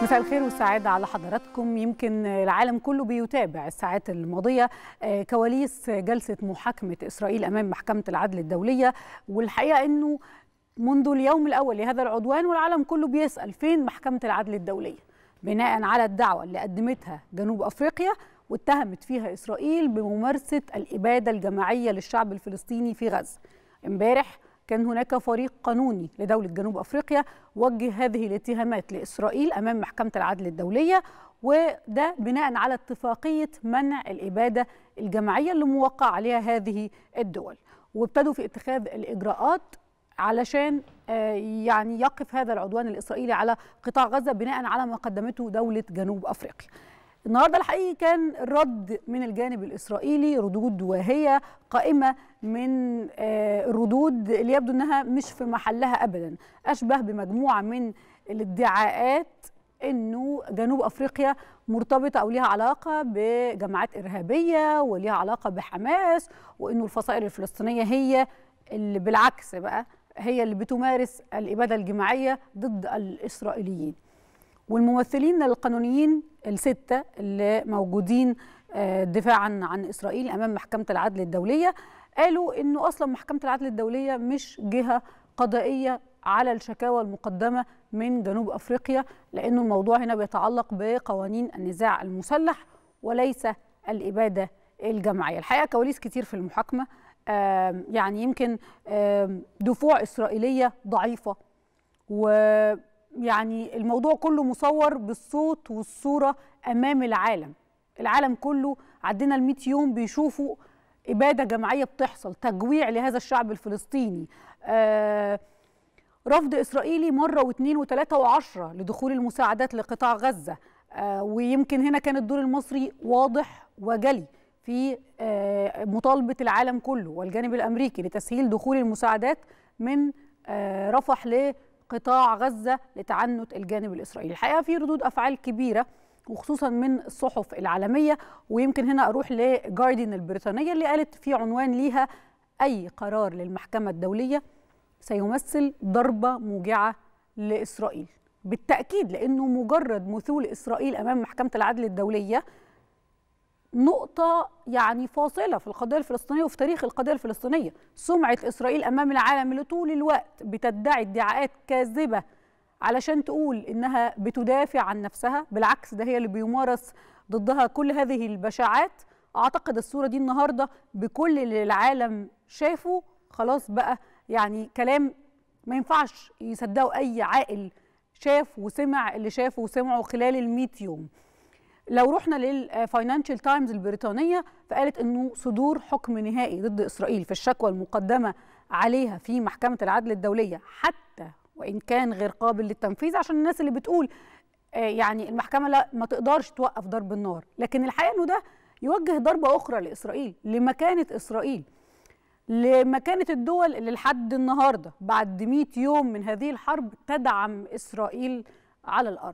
مساء الخير والسعادة على حضراتكم. يمكن العالم كله بيتابع الساعات الماضية كواليس جلسة محاكمة إسرائيل أمام محكمة العدل الدولية، والحقيقة أنه منذ اليوم الأول لهذا العدوان والعالم كله بيسأل فين محكمة العدل الدولية بناء على الدعوة اللي قدمتها جنوب أفريقيا واتهمت فيها إسرائيل بممارسة الإبادة الجماعية للشعب الفلسطيني في غزة. امبارح كان هناك فريق قانوني لدولة جنوب أفريقيا وجه هذه الاتهامات لإسرائيل أمام محكمة العدل الدولية، وده بناء على اتفاقية منع الإبادة الجماعية اللي موقع عليها هذه الدول، وابتدوا في اتخاذ الإجراءات علشان يعني يقف هذا العدوان الإسرائيلي على قطاع غزة بناء على ما قدمته دولة جنوب أفريقيا. النهارده الحقيقي كان الرد من الجانب الإسرائيلي ردود واهية قائمة من الردود اللي يبدو أنها مش في محلها أبدا، أشبه بمجموعة من الادعاءات أنه جنوب أفريقيا مرتبطة أو لها علاقة بجماعات إرهابية ولها علاقة بحماس، وأنه الفصائل الفلسطينية هي اللي بالعكس بقى هي اللي بتمارس الإبادة الجماعية ضد الإسرائيليين. والممثلين القانونيين الستة اللي موجودين دفاعا عن إسرائيل أمام محكمة العدل الدولية قالوا إنه أصلا محكمة العدل الدولية مش جهة قضائية على الشكاوى المقدمة من جنوب أفريقيا، لأنه الموضوع هنا بيتعلق بقوانين النزاع المسلح وليس الإبادة الجماعية. الحقيقة كواليس كتير في المحاكمة، يعني يمكن دفوع إسرائيلية ضعيفة، ويعني الموضوع كله مصور بالصوت والصورة أمام العالم كله. عدينا ال100 يوم بيشوفوا إبادة جماعية بتحصل، تجويع لهذا الشعب الفلسطيني، رفض إسرائيلي مرة واثنين وثلاثة وعشرة لدخول المساعدات لقطاع غزة، ويمكن هنا كان الدور المصري واضح وجلي في مطالبة العالم كله والجانب الأمريكي لتسهيل دخول المساعدات من رفح لقطاع غزة لتعنت الجانب الإسرائيلي. الحقيقة في ردود أفعال كبيرة وخصوصا من الصحف العالمية، ويمكن هنا أروح لجارديان البريطانية اللي قالت في عنوان ليها: أي قرار للمحكمة الدولية سيمثل ضربة موجعة لإسرائيل. بالتأكيد، لأنه مجرد مثول إسرائيل أمام محكمة العدل الدولية نقطة يعني فاصلة في القضية الفلسطينية وفي تاريخ القضية الفلسطينية. سمعة إسرائيل أمام العالم اللي طول الوقت بتدعي ادعاءات كاذبة علشان تقول إنها بتدافع عن نفسها، بالعكس ده هي اللي بيمارس ضدها كل هذه البشاعات. أعتقد الصورة دي النهاردة بكل اللي العالم شافه خلاص بقى يعني كلام ما ينفعش يصدقوا أي عاقل شاف وسمع اللي شافه وسمعه خلال ال100 يوم. لو رحنا للفاينانشال تايمز البريطانية فقالت أنه صدور حكم نهائي ضد إسرائيل في الشكوى المقدمة عليها في محكمة العدل الدولية حتى وإن كان غير قابل للتنفيذ، عشان الناس اللي بتقول يعني المحكمة لا ما تقدرش توقف ضرب النار، لكن الحقيقة أنه ده يوجه ضربة أخرى لإسرائيل، لمكانة إسرائيل، لمكانة الدول اللي لحد النهاردة بعد 100 يوم من هذه الحرب تدعم إسرائيل على الأرض.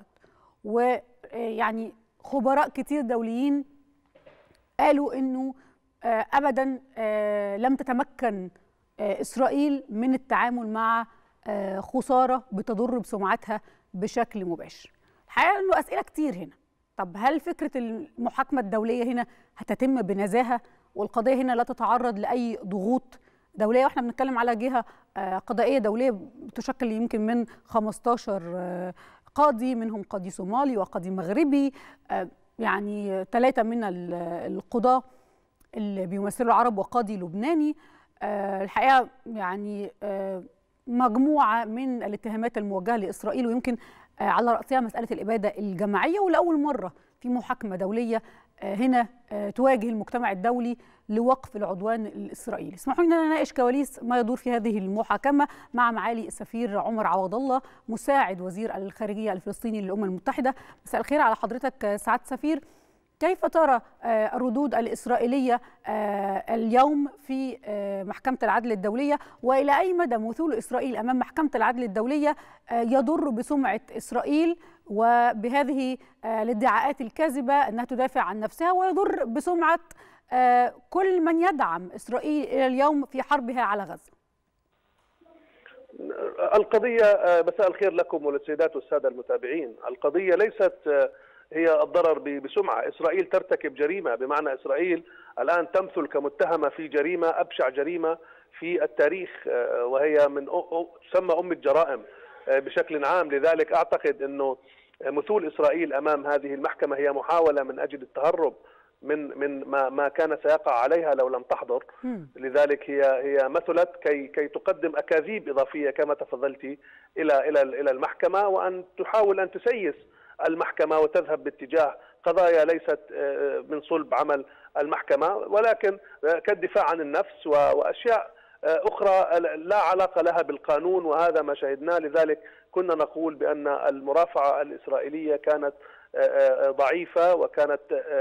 ويعني خبراء كتير دوليين قالوا أنه أبدا لم تتمكن إسرائيل من التعامل مع خسارة بتضر بسمعتها بشكل مباشر. الحقيقة أنه أسئلة كتير هنا. طب هل فكرة المحاكمة الدولية هنا هتتم بنزاهة والقضية هنا لا تتعرض لأي ضغوط دولية؟ واحنا بنتكلم على جهة قضائية دولية تشكل يمكن من 15 قاضي، منهم قاضي صومالي وقاضي مغربي، يعني 3 من القضاة اللي بيمثلوا العرب وقاضي لبناني. الحقيقة يعني مجموعة من الاتهامات الموجهة لإسرائيل، ويمكن على رأسها مسألة الإبادة الجماعية، ولأول مرة في محاكمة دولية هنا تواجه المجتمع الدولي لوقف العدوان الإسرائيلي. اسمحوا لي أن نناقش كواليس ما يدور في هذه المحاكمة مع معالي السفير عمر عوض الله مساعد وزير الخارجية الفلسطيني للأمم المتحدة. مساء الخير على حضرتك سعادة السفير. كيف ترى الردود الإسرائيلية اليوم في محكمة العدل الدولية، وإلى أي مدى مثول إسرائيل أمام محكمة العدل الدولية يضر بسمعة إسرائيل وبهذه الادعاءات الكاذبة أنها تدافع عن نفسها، ويضر بسمعة كل من يدعم إسرائيل إلى اليوم في حربها على غزة؟ القضية، مساء الخير لكم وللسيدات والسادة المتابعين. القضية ليست هي الضرر بسمعة. إسرائيل ترتكب جريمة، بمعنى إسرائيل الآن تمثل كمتهمة في جريمة، أبشع جريمة في التاريخ، وهي من تسمى أم الجرائم بشكل عام. لذلك أعتقد أنه مثول إسرائيل أمام هذه المحكمة هي محاولة من أجل التهرب من ما كان سيقع عليها لو لم تحضر. لذلك هي مثلت كي تقدم أكاذيب إضافية كما تفضلتي إلى المحكمة، وأن تحاول أن تسيس المحكمة وتذهب باتجاه قضايا ليست من صلب عمل المحكمة، ولكن كالدفاع عن النفس وأشياء أخرى لا علاقة لها بالقانون، وهذا ما شهدناه. لذلك كنا نقول بأن المرافعة الإسرائيلية كانت ضعيفة، وكانت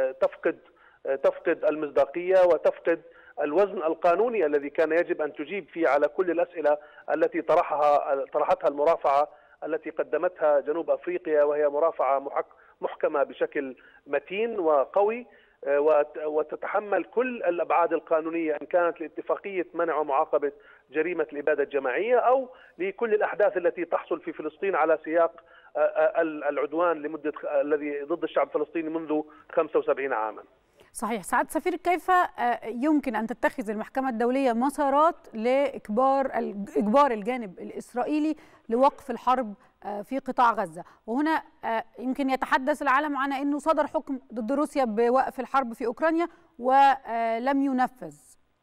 تفقد المصداقية وتفقد الوزن القانوني الذي كان يجب أن تجيب فيه على كل الأسئلة التي طرحتها المرافعة التي قدمتها جنوب أفريقيا، وهي مرافعة محكمة بشكل متين وقوي، وتتحمل كل الأبعاد القانونية، إن كانت لاتفاقية منع ومعاقبة جريمة الإبادة الجماعية أو لكل الأحداث التي تحصل في فلسطين على سياق العدوان الذي ضد الشعب الفلسطيني منذ 75 عاما. صحيح. سعادة السفير، كيف يمكن أن تتخذ المحكمة الدولية مسارات لإجبار الجانب الإسرائيلي لوقف الحرب في قطاع غزة؟ وهنا يمكن يتحدث العالم عن أنه صدر حكم ضد روسيا بوقف الحرب في أوكرانيا ولم ينفذ.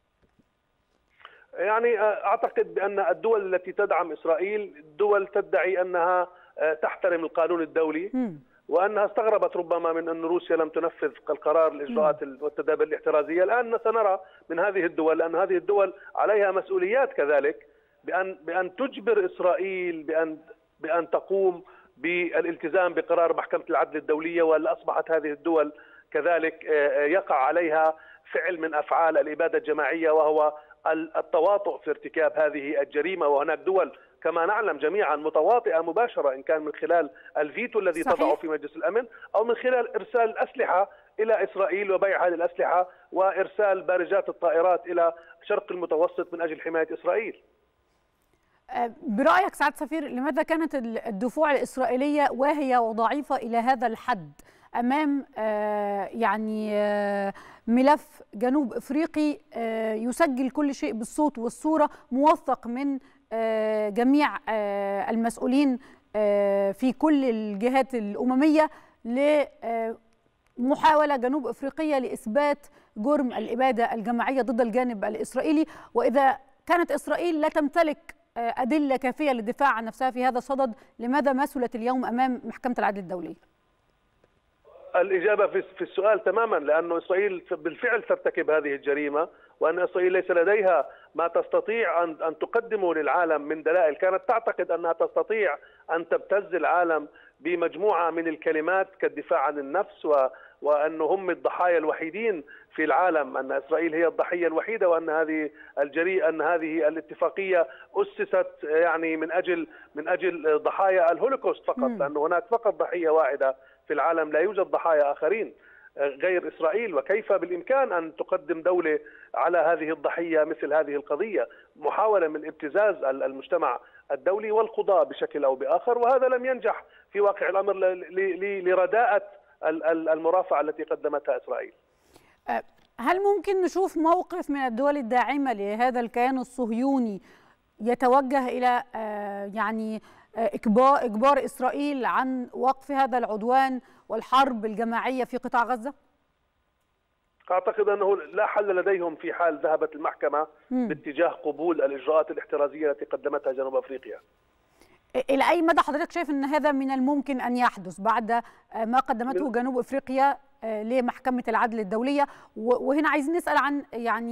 يعني أعتقد بأن الدول التي تدعم إسرائيل دول تدعي أنها تحترم القانون الدولي، وأنها استغربت ربما من أن روسيا لم تنفذ القرار الإجراءات والتدابير الاحترازية. الآن سنرى من هذه الدول، لأن هذه الدول عليها مسؤوليات كذلك، بأن تجبر إسرائيل بأن تقوم بالالتزام بقرار محكمة العدل الدولية، ولا أصبحت هذه الدول كذلك يقع عليها فعل من أفعال الإبادة الجماعية، وهو التواطؤ في ارتكاب هذه الجريمة. وهناك دول كما نعلم جميعا متواطئة مباشرة، إن كان من خلال الفيتو الذي تضعه في مجلس الأمن، أو من خلال إرسال الأسلحة إلى إسرائيل وبيع هذه الأسلحة وإرسال بارجات الطائرات إلى شرق المتوسط من أجل حماية إسرائيل. برأيك سعادة السفير، لماذا كانت الدفوع الإسرائيلية واهية وضعيفة إلى هذا الحد أمام ملف جنوب أفريقي يسجل كل شيء بالصوت والصورة، موثق من جميع المسؤولين في كل الجهات الأممية، لمحاولة جنوب أفريقية لإثبات جرم الإبادة الجماعية ضد الجانب الإسرائيلي؟ وإذا كانت إسرائيل لا تمتلك أدلة كافية للدفاع عن نفسها في هذا الصدد، لماذا مثلت اليوم أمام محكمة العدل الدولي؟ الإجابة في السؤال تماما، لأن إسرائيل بالفعل ترتكب هذه الجريمة، وأن إسرائيل ليس لديها ما تستطيع أن تقدمه للعالم من دلائل. كانت تعتقد أنها تستطيع أن تبتز العالم بمجموعة من الكلمات كالدفاع عن النفس، وأنه هم الضحايا الوحيدين في العالم، أن إسرائيل هي الضحية الوحيدة، وأن هذه الاتفاقية أسست يعني من أجل ضحايا الهولوكوست فقط، لأن هناك فقط ضحية واحدة في العالم، لا يوجد ضحايا آخرين غير إسرائيل. وكيف بالإمكان أن تقدم دولة على هذه الضحية مثل هذه القضية؟ محاولة من ابتزاز المجتمع الدولي والقضاء بشكل أو بآخر، وهذا لم ينجح في واقع الأمر لرداءة المرافعة التي قدمتها إسرائيل. هل ممكن نشوف موقف من الدول الداعمة لهذا الكيان الصهيوني يتوجه إلى إجبار إسرائيل عن وقف هذا العدوان والحرب الجماعية في قطاع غزة؟ أعتقد أنه لا حل لديهم في حال ذهبت المحكمة باتجاه قبول الإجراءات الاحترازية التي قدمتها جنوب أفريقيا. إلى أي مدى حضرتك شايف أن هذا من الممكن أن يحدث بعد ما قدمته جنوب أفريقيا لمحكمة العدل الدولية؟ وهنا عايزين نسأل عن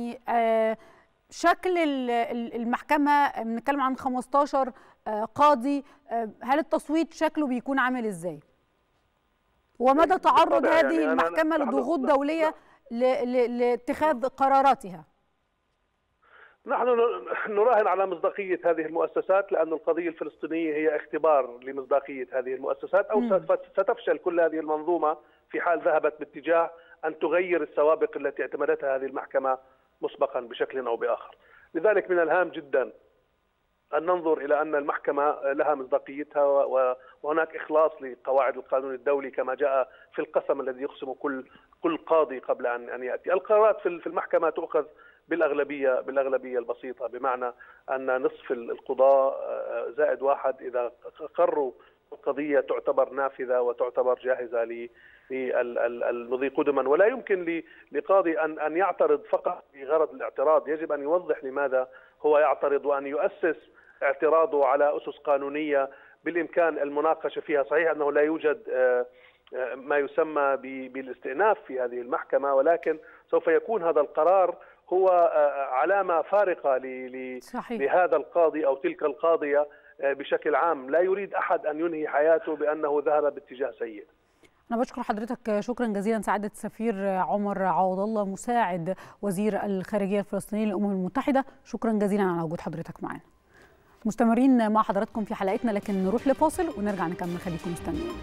شكل المحكمة. بنتكلم عن 15 قاضي، هل التصويت شكله بيكون عامل إزاي؟ ومدى تعرض هذه المحكمة لضغوط دولية لاتخاذ قراراتها؟ نحن نراهن على مصداقية هذه المؤسسات، لأن القضية الفلسطينية هي اختبار لمصداقية هذه المؤسسات، أو ستفشل كل هذه المنظومة في حال ذهبت باتجاه أن تغير السوابق التي اعتمدتها هذه المحكمة مسبقا بشكل أو بآخر. لذلك من الهام جدا أن ننظر إلى أن المحكمة لها مصداقيتها وهناك إخلاص لقواعد القانون الدولي كما جاء في القسم الذي يقسم كل قاضي قبل أن يأتي. القرارات في المحكمة تؤخذ بالأغلبية البسيطة، بمعنى أن نصف القضاة زائد واحد إذا قرروا القضية تعتبر نافذة وتعتبر جاهزة للمضي قدما، ولا يمكن لقاضي أن يعترض فقط بغرض الاعتراض. يجب أن يوضح لماذا هو يعترض وأن يؤسس اعتراضه على أسس قانونية بالإمكان المناقشة فيها. صحيح أنه لا يوجد ما يسمى بالاستئناف في هذه المحكمة، ولكن سوف يكون هذا القرار هو علامة فارقة لهذا القاضي أو تلك القاضية بشكل عام. لا يريد أحد أن ينهي حياته بأنه ذهب باتجاه سيء. أنا بشكر حضرتك شكرا جزيلا سعادة السفير عمر عوض الله مساعد وزير الخارجية الفلسطيني للأمم المتحدة، شكرا جزيلا على وجود حضرتك معنا. مستمرين مع حضراتكم في حلقتنا، لكن نروح لفاصل ونرجع نكمل، خليكم مستنيين.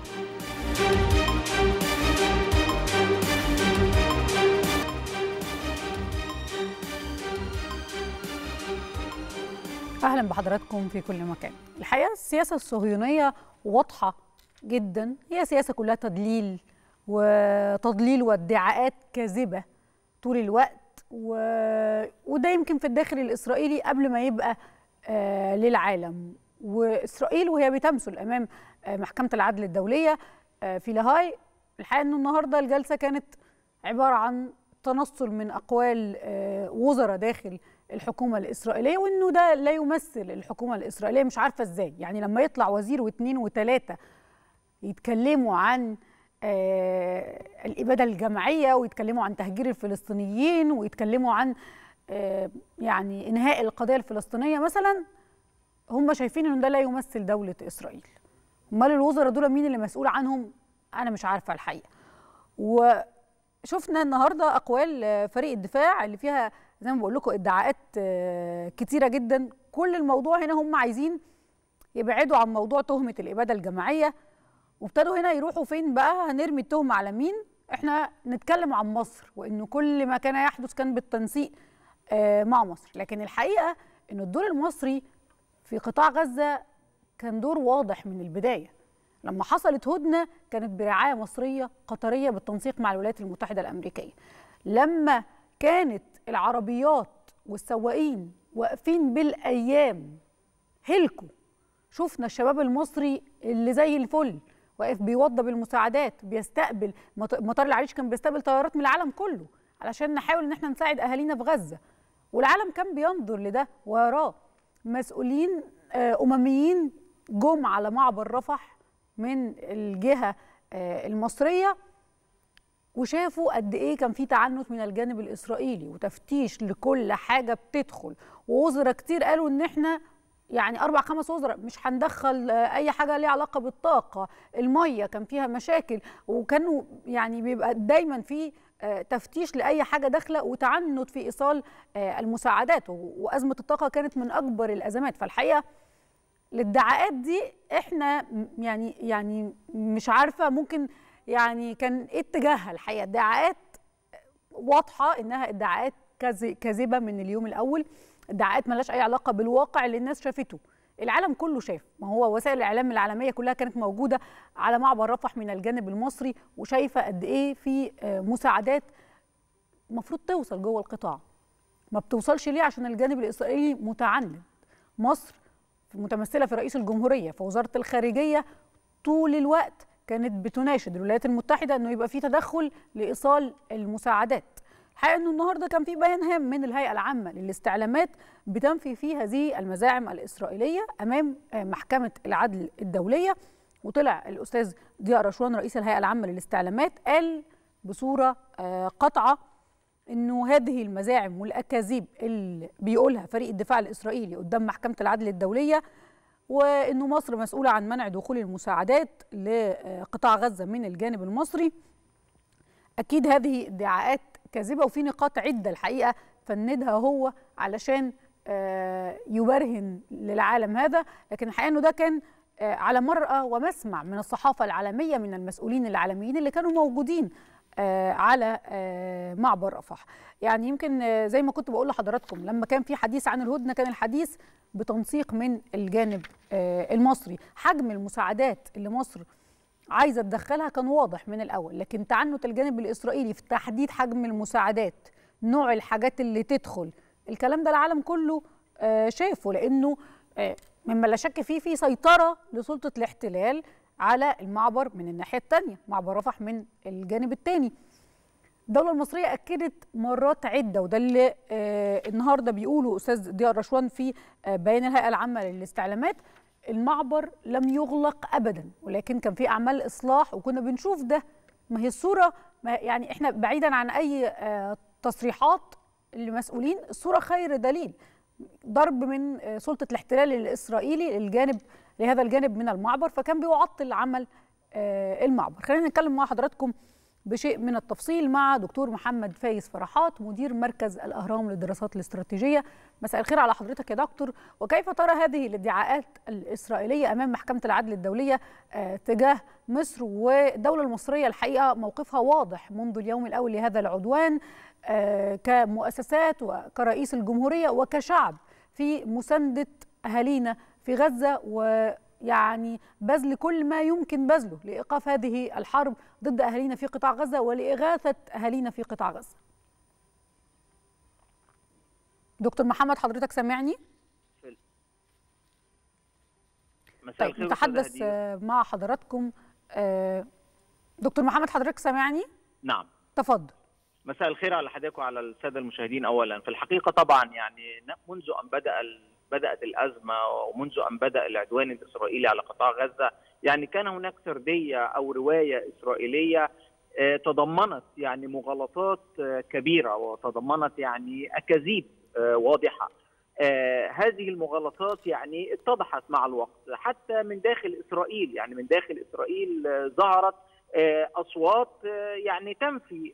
أهلا بحضراتكم في كل مكان. الحقيقة السياسة الصهيونية واضحة جدا، هي سياسة كلها تضليل وادعاءات كاذبة طول الوقت، وده يمكن في الداخل الإسرائيلي قبل ما يبقى للعالم. وإسرائيل وهي بتمثل أمام محكمة العدل الدولية في لاهاي، الحقيقة أنه النهاردة الجلسة كانت عبارة عن تنصل من أقوال وزراء داخل الحكومة الإسرائيلية، وأنه ده لا يمثل الحكومة الإسرائيلية. مش عارفة إزاي يعني لما يطلع وزير واثنين وثلاثة يتكلموا عن الإبادة الجماعية ويتكلموا عن تهجير الفلسطينيين ويتكلموا عن يعني إنهاء القضية الفلسطينية مثلا، هم شايفين أنه ده لا يمثل دولة إسرائيل. أمال الوزراء دول مين اللي مسؤول عنهم؟ أنا مش عارفة الحقيقة. وشفنا النهاردة أقوال فريق الدفاع اللي فيها زي ما بقول لكم ادعاءات كتيرة جدا. كل الموضوع هنا هم عايزين يبعدوا عن موضوع تهمة الإبادة الجماعية، وابتدوا هنا يروحوا فين بقى؟ هنرمي التهمة على مين؟ احنا نتكلم عن مصر، وانه كل ما كان يحدث كان بالتنسيق مع مصر. لكن الحقيقة انه الدور المصري في قطاع غزة كان دور واضح من البداية. لما حصلت هدنة كانت برعاية مصرية قطرية بالتنسيق مع الولايات المتحدة الأمريكية. لما كانت العربيات والسواقين واقفين بالأيام هلكوا، شفنا الشباب المصري اللي زي الفل واقف بيوضب المساعدات، بيستقبل مطار العريش كان بيستقبل طيارات من العالم كله علشان نحاول ان احنا نساعد اهالينا في غزة، والعالم كان بينظر لده ويراه. مسؤولين أمميين جم على معبر رفح من الجهة المصرية وشافوا قد ايه كان في تعنت من الجانب الإسرائيلي وتفتيش لكل حاجة بتدخل، ووزراء كتير قالوا ان احنا يعني 4-5 وزراء مش هندخل اي حاجه ليها علاقه بالطاقه، الميه كان فيها مشاكل، وكانوا يعني بيبقى دايما في تفتيش لاي حاجه داخله وتعنت في ايصال المساعدات، وازمه الطاقه كانت من اكبر الازمات. فالحقيقه الادعاءات دي احنا يعني مش عارفه ممكن يعني كان ايه اتجاهها. الحقيقه ادعاءات واضحه انها ادعاءات كاذبه من اليوم الاول، ادعاءات مالهاش اي علاقه بالواقع اللي الناس شافته، العالم كله شاف. ما هو وسائل الاعلام العالميه كلها كانت موجوده على معبر رفح من الجانب المصري وشايفه قد ايه في مساعدات المفروض توصل جوه القطاع، ما بتوصلش ليه؟ عشان الجانب الاسرائيلي متعند. مصر متمثله في رئيس الجمهوريه، في وزاره الخارجيه طول الوقت كانت بتناشد الولايات المتحده انه يبقى في تدخل لايصال المساعدات. الحقيقه انه النهارده كان في بيان هام من الهيئه العامه للاستعلامات بتنفي فيه هذه المزاعم الاسرائيليه امام محكمه العدل الدوليه، وطلع الاستاذ ضياء رشوان رئيس الهيئه العامه للاستعلامات قال بصوره قاطعه انه هذه المزاعم والاكاذيب اللي بيقولها فريق الدفاع الاسرائيلي قدام محكمه العدل الدوليه، وانه مصر مسؤوله عن منع دخول المساعدات لقطاع غزه من الجانب المصري، اكيد هذه ادعاءات كاذبه. وفي نقاط عده الحقيقه فندها هو علشان يبرهن للعالم هذا، لكن الحقيقه انه ده كان على مرأى ومسمع من الصحافه العالميه، من المسؤولين العالميين اللي كانوا موجودين على معبر رفح. يعني يمكن زي ما كنت بقول لحضراتكم لما كان في حديث عن الهدنة كان الحديث بتنسيق من الجانب المصري. حجم المساعدات اللي مصر عايزة تدخلها كان واضح من الأول، لكن تعنت الجانب الإسرائيلي في تحديد حجم المساعدات، نوع الحاجات اللي تدخل، الكلام ده العالم كله شايفه، لأنه مما لا شك فيه في سيطرة لسلطة الاحتلال على المعبر من الناحية الثانية، معبر رفح من الجانب الثاني. الدولة المصرية أكدت مرات عدة، وده اللي النهارده بيقوله أستاذ ضياء رشوان في بيان الهيئة العامة للاستعلامات، المعبر لم يغلق أبدا، ولكن كان في أعمال إصلاح وكنا بنشوف ده. ما هي الصورة، يعني إحنا بعيدا عن أي تصريحات لمسؤولين، الصورة خير دليل. ضرب من سلطة الاحتلال الإسرائيلي لهذا الجانب من المعبر، فكان بيعطل عمل المعبر. خلينا نتكلم مع حضراتكم بشيء من التفصيل مع دكتور محمد فايز فرحات، مدير مركز الأهرام للدراسات الاستراتيجية. مساء الخير على حضرتك يا دكتور، وكيف ترى هذه الادعاءات الإسرائيلية أمام محكمة العدل الدولية تجاه مصر؟ والدولة المصرية الحقيقة موقفها واضح منذ اليوم الأول لهذا العدوان كمؤسسات وكرئيس الجمهورية وكشعب في مساندة أهالينا في غزة، ويعني بذل كل ما يمكن بذله لإيقاف هذه الحرب ضد أهالينا في قطاع غزة ولإغاثة أهالينا في قطاع غزة. دكتور محمد حضرتك سامعني؟ طيب نتحدث مع حضراتكم. دكتور محمد حضرتك سامعني؟ نعم تفضل. مساء الخير على حضرتك وعلى الساده المشاهدين. اولا في الحقيقه طبعا يعني منذ ان بدات الازمه ومنذ ان بدا العدوان الاسرائيلي على قطاع غزه، يعني كان هناك سرديه او روايه اسرائيليه تضمنت يعني مغالطات كبيره وتضمنت يعني اكاذيب واضحه. هذه المغالطات يعني اتضحت مع الوقت حتى من داخل اسرائيل، يعني من داخل اسرائيل ظهرت اصوات يعني تنفي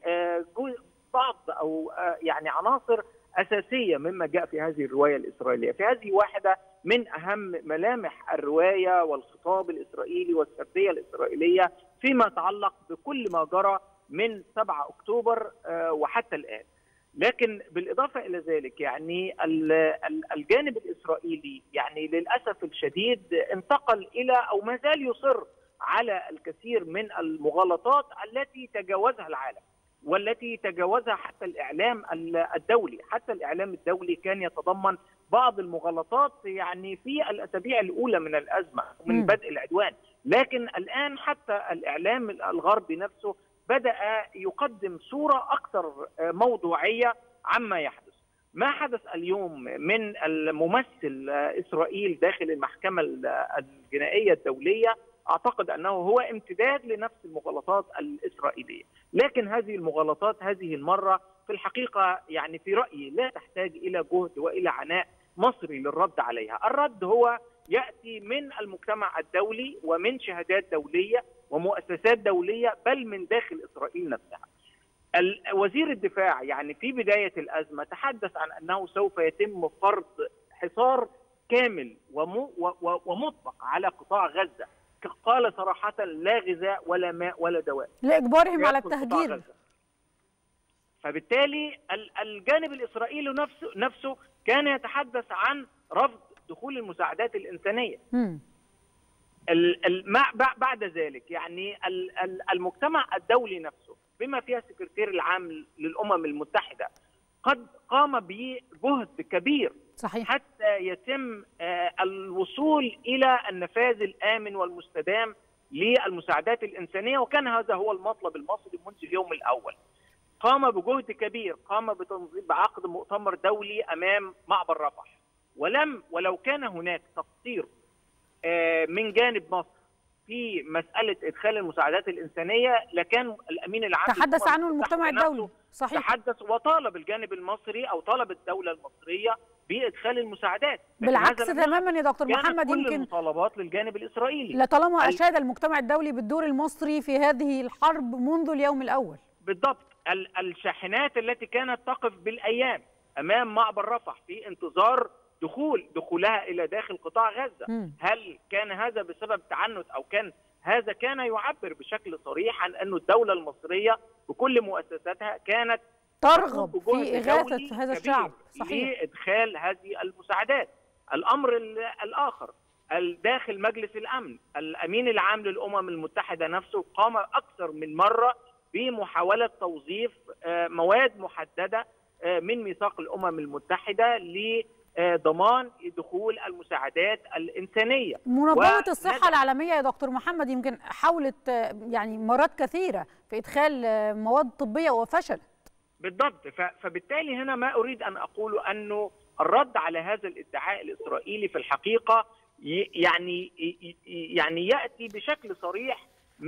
بعض او يعني عناصر اساسيه مما جاء في هذه الروايه الاسرائيليه. في هذه واحده من اهم ملامح الروايه والخطاب الاسرائيلي والسرديه الاسرائيليه فيما يتعلق بكل ما جرى من 7 اكتوبر وحتى الان. لكن بالاضافه الى ذلك يعني الجانب الاسرائيلي يعني للاسف الشديد انتقل الى او ما زال يصر على الكثير من المغالطات التي تجاوزها العالم والتي تجاوزها حتى الإعلام الدولي. حتى الإعلام الدولي كان يتضمن بعض المغالطات يعني في الأسابيع الأولى من الأزمة ومن بدء العدوان، لكن الآن حتى الإعلام الغربي نفسه بدأ يقدم صورة أكثر موضوعية عما يحدث. ما حدث اليوم من الممثل إسرائيل داخل المحكمة الجنائية الدولية أعتقد أنه هو امتداد لنفس المغالطات الإسرائيلية، لكن هذه المغالطات هذه المرة في الحقيقة يعني في رأيي لا تحتاج إلى جهد وإلى عناء مصري للرد عليها. الرد هو يأتي من المجتمع الدولي ومن شهادات دولية ومؤسسات دولية بل من داخل إسرائيل نفسها. وزير الدفاع يعني في بداية الأزمة تحدث عن أنه سوف يتم فرض حصار كامل ومطلق على قطاع غزة. قال صراحة لا غذاء ولا ماء ولا دواء لإجبارهم على التهجير. فبالتالي الجانب الإسرائيلي نفسه كان يتحدث عن رفض دخول المساعدات الإنسانية. بعد ذلك يعني المجتمع الدولي نفسه بما فيها السكرتير العام للأمم المتحدة قد قام بجهد كبير صحيح حتى يتم الوصول إلى النفاذ الآمن والمستدام للمساعدات الإنسانية، وكان هذا هو المطلب المصري منذ اليوم الأول. قام بجهد كبير، قام بعقد مؤتمر دولي أمام معبر رفح، ولو كان هناك تقصير من جانب مصر في مسألة إدخال المساعدات الإنسانية لكان الأمين العام تحدث عنه المجتمع الدولي. صحيح تحدث وطالب الجانب المصري أو طالب الدولة المصرية بإدخال المساعدات. بالعكس تماما يا دكتور محمد، يمكن كل المطالبات للجانب الإسرائيلي لطالما أشاد المجتمع الدولي بالدور المصري في هذه الحرب منذ اليوم الأول. بالضبط. الشاحنات التي كانت تقف بالأيام أمام معبر رفح في انتظار دخولها إلى داخل قطاع غزة، هل كان هذا بسبب تعنت أو كان هذا كان يعبر بشكل صريح عن أن الدولة المصرية بكل مؤسساتها كانت ترغب في إغاثة هذا الشعب. صحيح. لإدخال هذه المساعدات. الأمر الآخر، داخل مجلس الأمن الأمين العام للأمم المتحدة نفسه قام أكثر من مرة بمحاولة توظيف مواد محددة من ميثاق الأمم المتحدة لضمان دخول المساعدات الإنسانية. منظمة الصحة العالمية يا دكتور محمد يمكن حاولت يعني مرات كثيرة في إدخال مواد طبية وفشلت. بالضبط. فبالتالي هنا ما أريد أن أقوله أنه الرد على هذا الادعاء الإسرائيلي في الحقيقة يعني يأتي بشكل صريح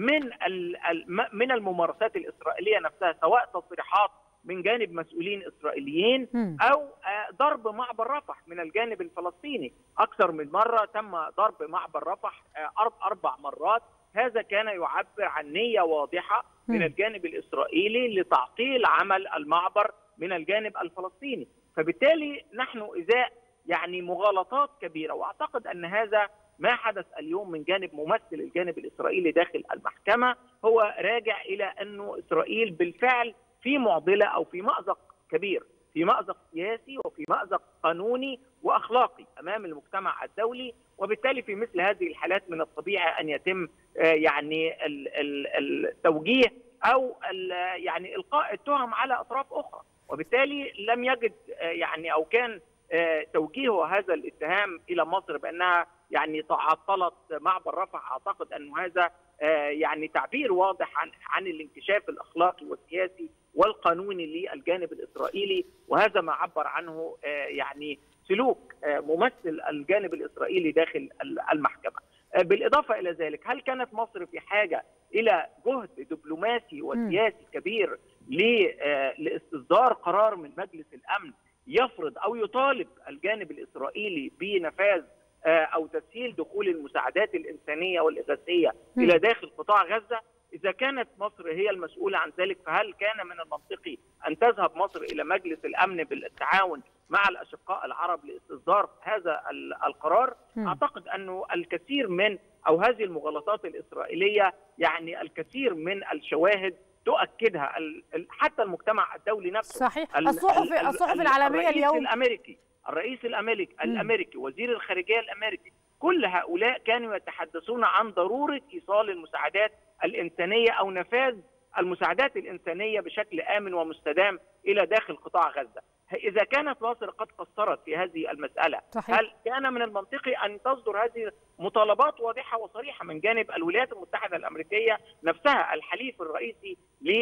من الممارسات الإسرائيلية نفسها، سواء تصريحات من جانب مسؤولين إسرائيليين أو ضرب معبر رفح من الجانب الفلسطيني. أكثر من مرة تم ضرب معبر رفح 4 مرات. هذا كان يعبر عن نية واضحة من الجانب الإسرائيلي لتعطيل عمل المعبر من الجانب الفلسطيني. فبالتالي نحن إزاء يعني مغالطات كبيرة، وأعتقد أن هذا ما حدث اليوم من جانب ممثل الجانب الإسرائيلي داخل المحكمة هو راجع إلى أنه إسرائيل بالفعل في معضلة أو في مأزق كبير، في مأزق سياسي وفي مأزق قانوني وأخلاقي أمام المجتمع الدولي. وبالتالي في مثل هذه الحالات من الطبيعي أن يتم يعني التوجيه أو يعني إلقاء التهم على أطراف أخرى. وبالتالي لم يجد يعني أو كان توجيه هذا الاتهام إلى مصر بأنها يعني تعطلت معبر رفح. أعتقد أن هذا يعني تعبير واضح عن الانكشاف الأخلاقي والسياسي والقانوني للجانب الإسرائيلي، وهذا ما عبر عنه يعني سلوك ممثل الجانب الإسرائيلي داخل المحكمة. بالإضافة إلى ذلك، هل كانت مصر في حاجة إلى جهد دبلوماسي وسياسي كبير لاستصدار قرار من مجلس الأمن يفرض أو يطالب الجانب الإسرائيلي بنفاذ أو تسهيل دخول المساعدات الإنسانية والإغاثية إلى داخل قطاع غزة؟ إذا كانت مصر هي المسؤولة عن ذلك، فهل كان من المنطقي أن تذهب مصر إلى مجلس الأمن بالتعاون مع الأشقاء العرب لاستصدار هذا القرار؟ أعتقد أنه الكثير من أو هذه المغالطات الإسرائيلية يعني الكثير من الشواهد تؤكدها حتى المجتمع الدولي نفسه. صحيح. الصحف العالمية اليوم، الرئيس الأمريكي، وزير الخارجية الأمريكي، كل هؤلاء كانوا يتحدثون عن ضرورة إيصال المساعدات الإنسانية أو نفاذ المساعدات الإنسانية بشكل آمن ومستدام إلى داخل قطاع غزة. إذا كانت مصر قد قصرت في هذه المسألة، صحيح. هل كان من المنطقي أن تصدر هذه مطالبات واضحة وصريحة من جانب الولايات المتحدة الأمريكية نفسها الحليف الرئيسي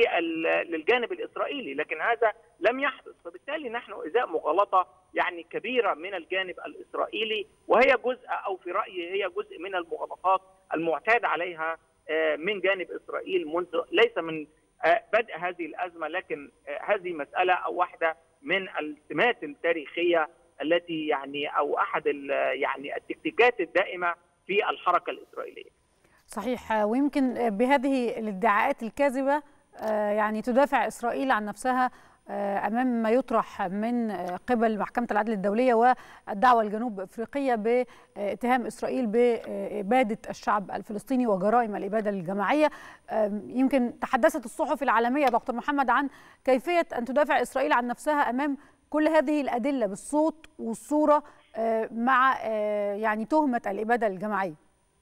للجانب الإسرائيلي؟ لكن هذا لم يحدث. فبالتالي نحن إزاء مغالطة يعني كبيرة من الجانب الإسرائيلي، وهي جزء أو في رأيي هي جزء من المغالطات المعتاد عليها من جانب إسرائيل منذ ليس من بدء هذه الأزمة، لكن هذه مسألة أو واحدة من السمات التاريخية التي يعني أو أحد يعني التكتيكات الدائمة في الحركة الإسرائيلية. صحيح. ويمكن بهذه الادعاءات الكاذبة يعني تدافع إسرائيل عن نفسها أمام ما يطرح من قبل محكمة العدل الدولية والدعوة الجنوب أفريقية باتهام إسرائيل بإبادة الشعب الفلسطيني وجرائم الإبادة الجماعية. يمكن تحدثت الصحف العالمية دكتور محمد عن كيفية أن تدافع إسرائيل عن نفسها أمام كل هذه الأدلة بالصوت والصورة مع يعني تهمة الإبادة الجماعية.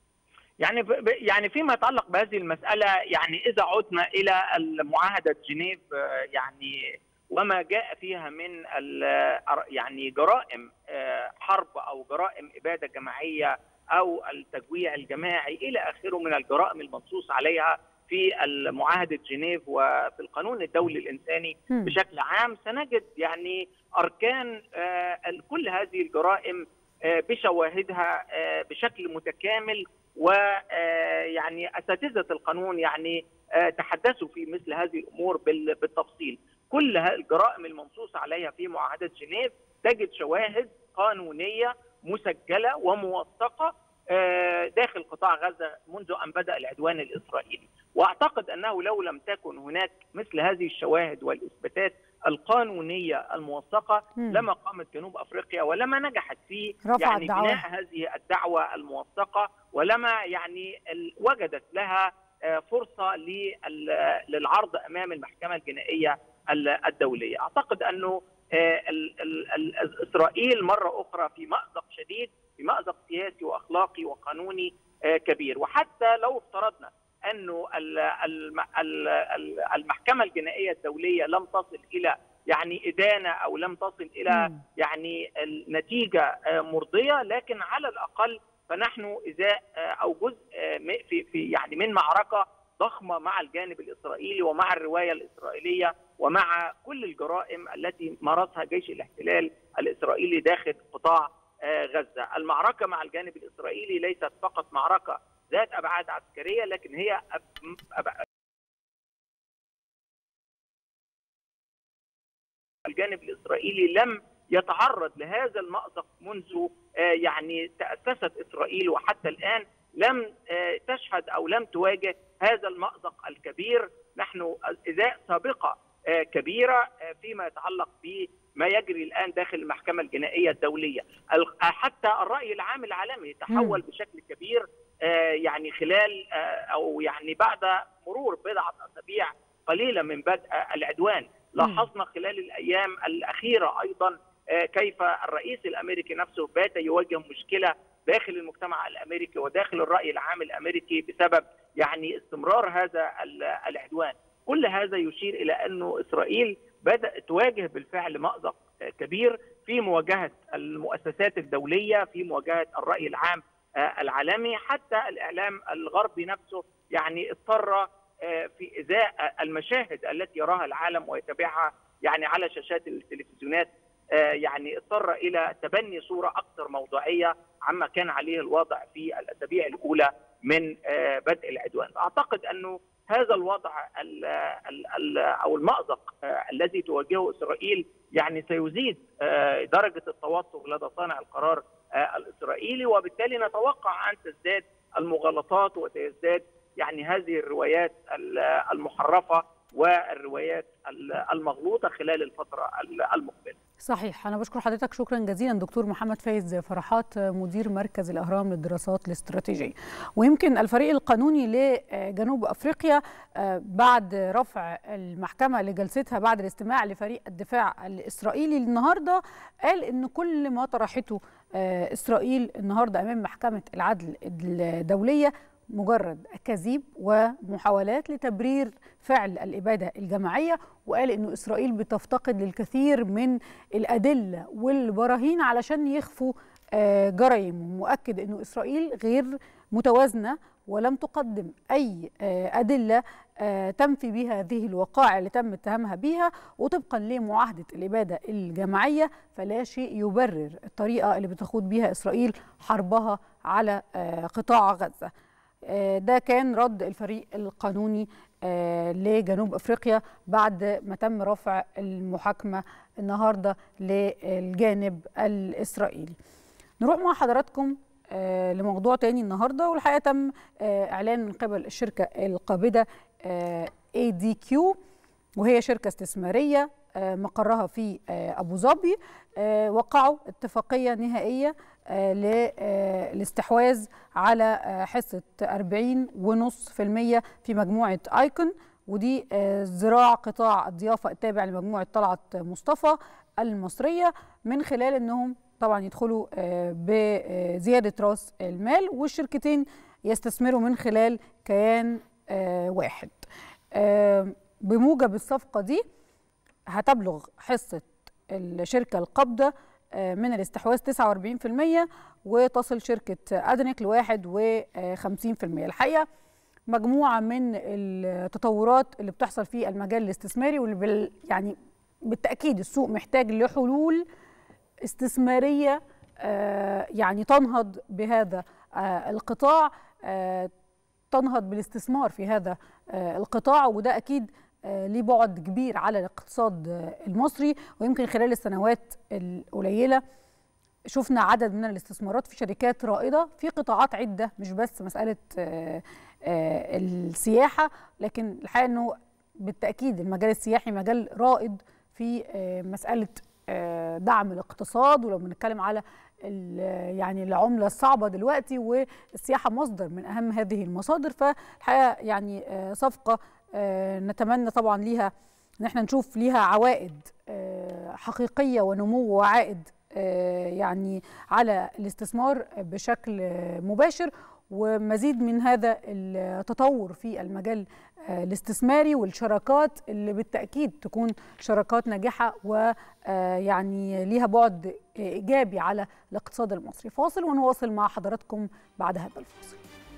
يعني فيما يتعلق بهذه المسألة، يعني إذا عدنا إلى معاهدة جنيف يعني وما جاء فيها من يعني جرائم حرب أو جرائم إبادة جماعية أو التجويع الجماعي إلى آخره من الجرائم المنصوص عليها في معاهدة جنيف وفي القانون الدولي الإنساني بشكل عام، سنجد يعني أركان كل هذه الجرائم بشواهدها بشكل متكامل. ويعني أساتذة القانون يعني تحدثوا في مثل هذه الأمور بالتفصيل. كل الجرائم المنصوص عليها في معاهدة جنيف تجد شواهد قانونية مسجلة وموثقة داخل قطاع غزة منذ أن بدأ العدوان الإسرائيلي. وأعتقد أنه لو لم تكن هناك مثل هذه الشواهد والإثباتات القانونية الموثقة لما قامت جنوب أفريقيا ولما نجحت في يعني بناء هذه الدعوة الموثقة، ولما يعني وجدت لها فرصة للعرض أمام المحكمة الجنائية الدولية. أعتقد أنه إسرائيل مرة أخرى في مأزق شديد، في مأزق سياسي وأخلاقي وقانوني كبير. وحتى لو افترضنا أنه المحكمة الجنائية الدولية لم تصل إلى يعني إدانة أو لم تصل إلى يعني نتيجة مرضية، لكن على الأقل فنحن إزاء أو جزء في يعني من معركة ضخمة مع الجانب الإسرائيلي ومع الرواية الإسرائيلية ومع كل الجرائم التي مارسها جيش الاحتلال الإسرائيلي داخل قطاع غزة. المعركة مع الجانب الإسرائيلي ليست فقط معركة ذات أبعاد عسكرية، لكن هي الجانب الإسرائيلي لم يتعرض لهذا المأزق منذ يعني تأسست إسرائيل، وحتى الآن لم تشهد أو لم تواجه هذا المأزق الكبير. نحن إزاء سابقة كبيرة فيما يتعلق بما يجري الآن داخل المحكمة الجنائية الدولية. حتى الرأي العام العالمي تحول بشكل كبير يعني خلال أو يعني بعد مرور بضعة أسابيع قليلة من بدء العدوان. لاحظنا خلال الأيام الأخيرة أيضا كيف الرئيس الأمريكي نفسه بات يواجه مشكلة داخل المجتمع الأمريكي وداخل الرأي العام الأمريكي بسبب يعني استمرار هذا العدوان. كل هذا يشير إلى أنه إسرائيل بدأت تواجه بالفعل مأزق كبير في مواجهة المؤسسات الدولية، في مواجهة الرأي العام العالمي. حتى الإعلام الغربي نفسه يعني اضطر في إزاء المشاهد التي يراها العالم ويتابعها يعني على شاشات التلفزيونات، يعني اضطر إلى تبني صورة أكثر موضوعية عما كان عليه الوضع في الأسابيع الأولى من بدء العدوان. أعتقد أنه هذا الوضع أو المأزق الذي تواجهه إسرائيل يعني سيزيد درجة التوتر لدى صانع القرار الإسرائيلي، وبالتالي نتوقع أن تزداد المغالطات وتزداد يعني هذه الروايات المحرفة والروايات المغلوطة خلال الفترة المقبلة. صحيح. أنا بشكر حضرتك شكرا جزيلا دكتور محمد فايز فرحات مدير مركز الأهرام للدراسات الاستراتيجية. ويمكن الفريق القانوني لجنوب أفريقيا بعد رفع المحكمة لجلستها بعد الاستماع لفريق الدفاع الإسرائيلي النهاردة قال إن كل ما طرحته إسرائيل النهاردة أمام محكمة العدل الدولية مجرد أكاذيب ومحاولات لتبرير فعل الإبادة الجماعية، وقال إنه إسرائيل بتفتقد للكثير من الأدلة والبراهين علشان يخفوا جرائم. مؤكد إنه إسرائيل غير متوازنة ولم تقدم أي أدلة تنفي بها هذه الوقائع اللي تم اتهامها بها، وطبقا لمعاهدة الإبادة الجماعية فلا شيء يبرر الطريقة اللي بتخوض بها إسرائيل حربها على قطاع غزة. ده كان رد الفريق القانوني لجنوب أفريقيا بعد ما تم رفع المحاكمة النهاردة للجانب الإسرائيلي. نروح مع حضراتكم لموضوع تاني النهاردة، والحقيقة تم إعلان من قبل الشركة القابضة ADQ، وهي شركة استثمارية مقرها في أبو ظبي. وقعوا اتفاقية نهائية للاستحواذ على حصة 40.5% في مجموعة ايكون، ودي ذراع قطاع الضيافة التابع لمجموعة طلعت مصطفى المصرية، من خلال انهم طبعا يدخلوا بزيادة راس المال، والشركتين يستثمروا من خلال كيان واحد. بموجب الصفقة دي هتبلغ حصة الشركة القابضة من الاستحواذ 49%، وتصل شركة أدنك ل51%. الحقيقة مجموعة من التطورات اللي بتحصل في المجال الاستثماري، واللي يعني بالتأكيد السوق محتاج لحلول استثمارية يعني تنهض بهذا القطاع، تنهض بالاستثمار في هذا القطاع، وده أكيد ليه بعد كبير على الاقتصاد المصري. ويمكن خلال السنوات القليلة شفنا عدد من الاستثمارات في شركات رائدة في قطاعات عدة، مش بس مسألة السياحة، لكن الحقيقة أنه بالتأكيد المجال السياحي مجال رائد في مساله دعم الاقتصاد، ولو بنتكلم على يعني العمله الصعبه دلوقتي، والسياحه مصدر من اهم هذه المصادر. فالحقيقه يعني صفقه نتمنى طبعا ليها ان احنا نشوف ليها عوائد حقيقيه ونمو وعائد يعني على الاستثمار بشكل مباشر، ومزيد من هذا التطور في المجال الاستثماري والشراكات اللي بالتأكيد تكون شراكات ناجحة ويعني ليها بعد إيجابي على الاقتصاد المصري. فاصل ونواصل مع حضراتكم بعد هذا الفاصل.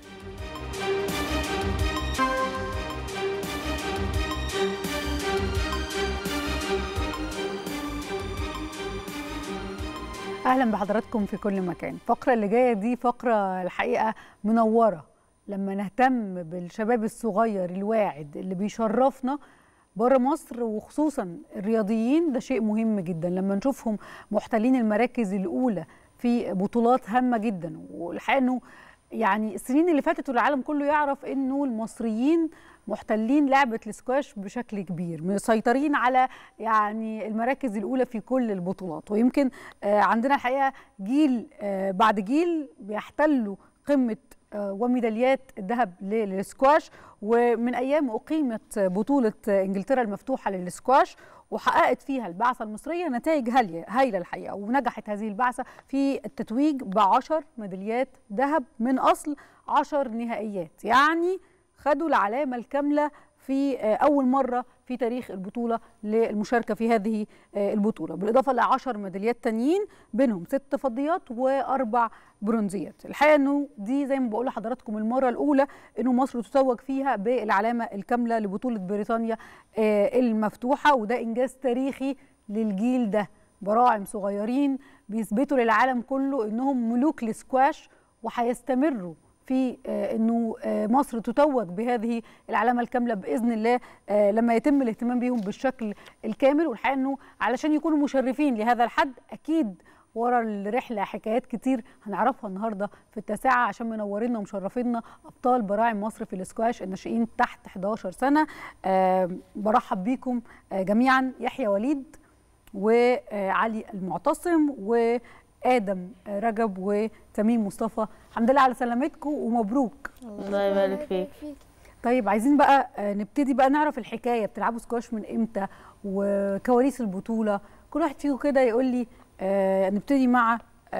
أهلا بحضراتكم في كل مكان. الفقرة اللي جاية دي فقرة الحقيقة منورة، لما نهتم بالشباب الصغير الواعد اللي بيشرفنا بره مصر، وخصوصا الرياضيين، ده شيء مهم جدا. لما نشوفهم محتلين المراكز الأولى في بطولات هامة جدا، والحقيقة أنه يعني السنين اللي فاتت والعالم كله يعرف أنه المصريين محتلين لعبة الاسكواش بشكل كبير، مسيطرين على يعني المراكز الأولى في كل البطولات. ويمكن عندنا الحقيقة جيل بعد جيل بيحتلوا قمة وميداليات الذهب للسكواش. ومن أيام أقيمت بطولة إنجلترا المفتوحة للسكواش وحققت فيها البعثة المصرية نتائج هايلة الحقيقة، ونجحت هذه البعثة في التتويج ب10 ميداليات ذهب من أصل 10 نهائيات، يعني خدوا العلامة الكاملة في أول مرة في تاريخ البطولة للمشاركة في هذه البطولة، بالإضافة ل10 ميداليات تانيين بينهم 6 فضيات و4 برونزيات. الحقيقة أنه دي زي ما بقول لحضراتكم المرة الأولى أنه مصر تتوج فيها بالعلامة الكاملة لبطولة بريطانيا المفتوحة، وده إنجاز تاريخي للجيل ده. براعم صغيرين بيثبتوا للعالم كله أنهم ملوك السكواش، وهيستمروا في انه مصر تتوج بهذه العلامه الكامله باذن الله لما يتم الاهتمام بيهم بالشكل الكامل. والحقيقه انه علشان يكونوا مشرفين لهذا الحد اكيد ورا الرحله حكايات كتير هنعرفها النهارده في التاسعه، عشان منورينا ومشرفينا ابطال براعم مصر في الاسكواش الناشئين تحت 11 سنه. برحب بيكم جميعا، يحيى وليد وعلي المعتصم وآدم رجب وتميم مصطفى. الحمد لله على سلامتكم ومبروك. الله يبارك فيك. طيب عايزين بقى نبتدي بقى نعرف الحكايه، بتلعبوا سكواش من امتى وكواليس البطوله؟ كل واحد فيكم كده يقول لي. نبتدي مع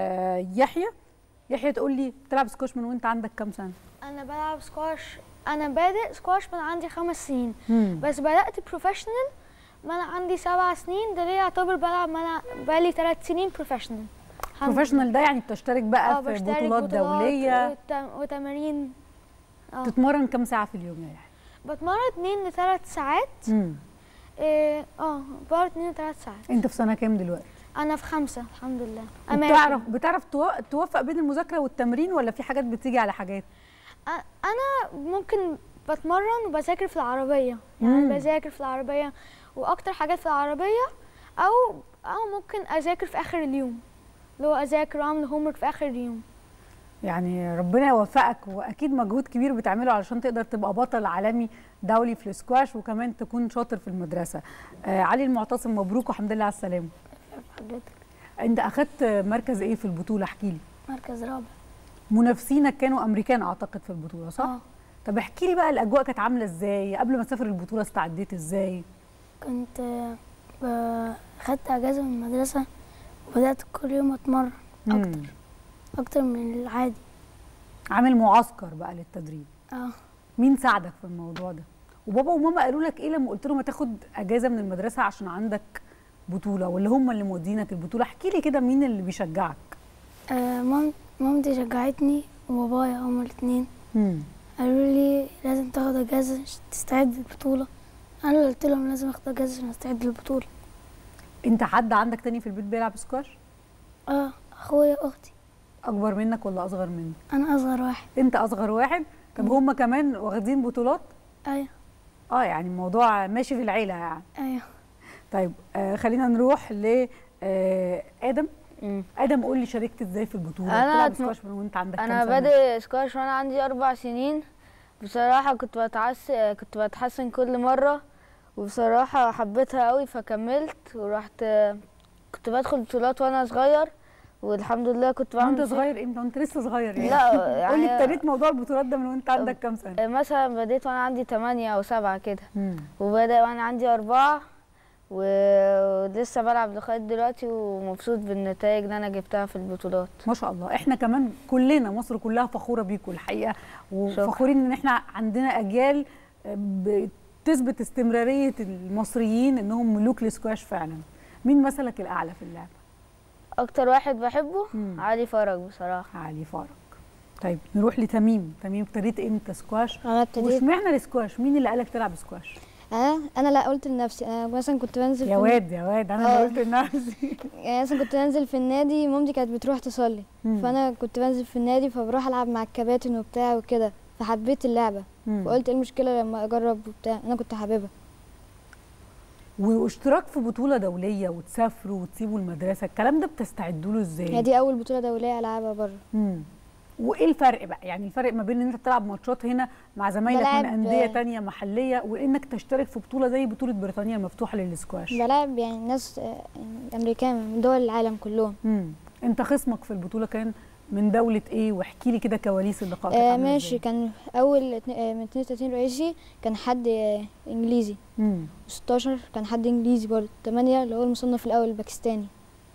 يحيى تقول لي بتلعب سكواش من وانت عندك كام سنه؟ انا بلعب سكواش، انا بادئ سكواش من عندي 5 سنين. بس بدات بروفيشنال ما انا عندي 7 سنين، ده ليه يعتبر بلعب ما انا بقالي 3 سنين بروفيشنال. بروفيشنال ده يعني بتشترك بقى في بطولات دوليه وتمارين. تتمرن كام ساعه في اليوم يعني؟ بتمرن 2 ل 3 ساعات. بتمرن 2 ل 3 ساعات. انت في سنه كام دلوقتي؟ انا في 5 الحمد لله. بتعرف توفق بين المذاكره والتمرين، ولا في حاجات بتيجي على حاجات؟ انا ممكن بتمرن وبذاكر في العربيه، يعني بذاكر في العربيه واكتر حاجات في العربيه، او ممكن اذاكر في اخر اليوم، لو اذاكر واعمل هوم ورك في اخر اليوم. يعني ربنا يوفقك، واكيد مجهود كبير بتعمله علشان تقدر تبقى بطل عالمي دولي في السكواش، وكمان تكون شاطر في المدرسه. علي المعتصم، مبروك والحمد لله على السلامه. حضرتك انت اخدت مركز ايه في البطوله؟ احكي لي. مركز رابع. منافسينك كانوا امريكان اعتقد في البطوله، صح؟ طب احكي لي بقى الاجواء كانت عامله ازاي قبل ما تسافر البطوله؟ استعديت ازاي؟ كنت خدت اجازه من المدرسه وبدات كل يوم اتمرن اكتر من العادي. عامل معسكر بقى للتدريب؟ مين ساعدك في الموضوع ده؟ وبابا وماما قالوا لك ايه لما قلت لهم هتاخد اجازه من المدرسه عشان عندك بطوله، ولا هم اللي مودينك البطوله؟ احكي لي كده مين اللي بيشجعك؟ مامتي شجعتني وبابايا، هما الاثنين قالوا لي لازم تاخد اجازه عشان تستعد للبطوله. انا اللي قلت لهم لازم اخد اجازه عشان استعد للبطوله. انت حد عندك تاني في البيت بيلعب سكواش؟ اخويا واختي. اكبر منك ولا اصغر منك؟ انا اصغر واحد. انت اصغر واحد؟ طب هم كمان واخدين بطولات؟ ايوه. يعني الموضوع ماشي في العيله يعني. ايوه. طيب خلينا نروح ل ادم. ادم قول لي شاركت ازاي في البطوله؟ انا سكواش من وانت عندك كام سنه؟ انا بادئ سكواش وانا عندي 4 سنين. بصراحه كنت بتحسن كل مره، وبصراحة حبيتها قوي فكملت ورحت. كنت بدخل بطولات وانا صغير والحمد لله كنت بعمل وانت صغير امتى؟ انت لسه صغير يعني. لا يعني قولي ابتديت موضوع البطولات ده من وانت عندك كام سنه؟ مثلا بديت وانا عندي 8 أو 7 كده، وبدأ وانا عندي 4 ولسه بلعب لغايه دلوقتي ومبسوط بالنتائج اللي انا جبتها في البطولات. ما شاء الله. احنا كمان كلنا مصر كلها فخوره بيكم الحقيقه، وفخورين ان احنا عندنا اجيال بتثبت استمراريه المصريين انهم ملوك الاسكواش فعلا. مين مثلك الاعلى في اللعبه؟ اكتر واحد بحبه علي فرج بصراحه. علي فرج. طيب نروح لتميم. تميم ابتديت امتى سكواش؟ انا ابتديت. واشمعنى الاسكواش؟ مين اللي قالك تلعب سكواش؟ انا لا قلت لنفسي. انا مثلا كنت بنزل يا واد انا اللي قلت لنفسي. يعني مثلا كنت بنزل في النادي، مامتي كانت بتروح تصلي فانا كنت بنزل في النادي فبروح العب مع الكباتن وبتاع وكده، فحبيت اللعبه فقلت ايه المشكله لما اجرب وبتاع. انا كنت حاببها. واشتراك في بطوله دوليه وتسافروا وتسيبوا المدرسه، الكلام ده بتستعدوا له ازاي؟ هي دي اول بطوله دوليه العبها بره. وايه الفرق بقى؟ يعني الفرق ما بين ان انت تلعب ماتشات هنا مع زمايلك من انديه تانية محليه وانك تشترك في بطوله زي بطوله بريطانيا المفتوحه للسكواش؟ بلعب يعني ناس امريكان من دول العالم كلهم. انت خصمك في البطوله كان من دوله ايه؟ واحكي لي كده كواليس اللقاء. كانت ماشي. كان اول من 32 رئيسي كان حد انجليزي، 16 كان حد انجليزي برضه، 8 اللي هو المصنف الاول الباكستاني.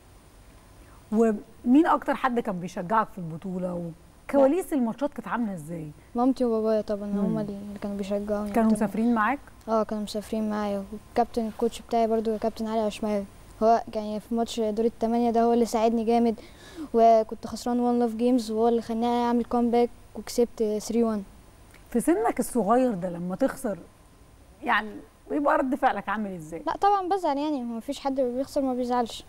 ومين اكتر حد كان بيشجعك في البطوله؟ كواليس الماتشات كانت عامله ازاي؟ مامتي وبابايا طبعا هم اللي كانوا بيشجعوني. كانوا مسافرين معاك؟ كانوا مسافرين معايا، والكابتن الكوتش بتاعي برضو كابتن علي عشماوي، هو يعني في ماتش دور الثمانية ده هو اللي ساعدني جامد، وكنت خسران 1 لاف جيمز وهو اللي خلاني اعمل كومباك وكسبت 3-1. في سنك الصغير ده لما تخسر يعني بيبقى رد فعلك عامل ازاي؟ لا طبعا بزعل، يعني ما فيش حد بيخسر ما بيزعلش.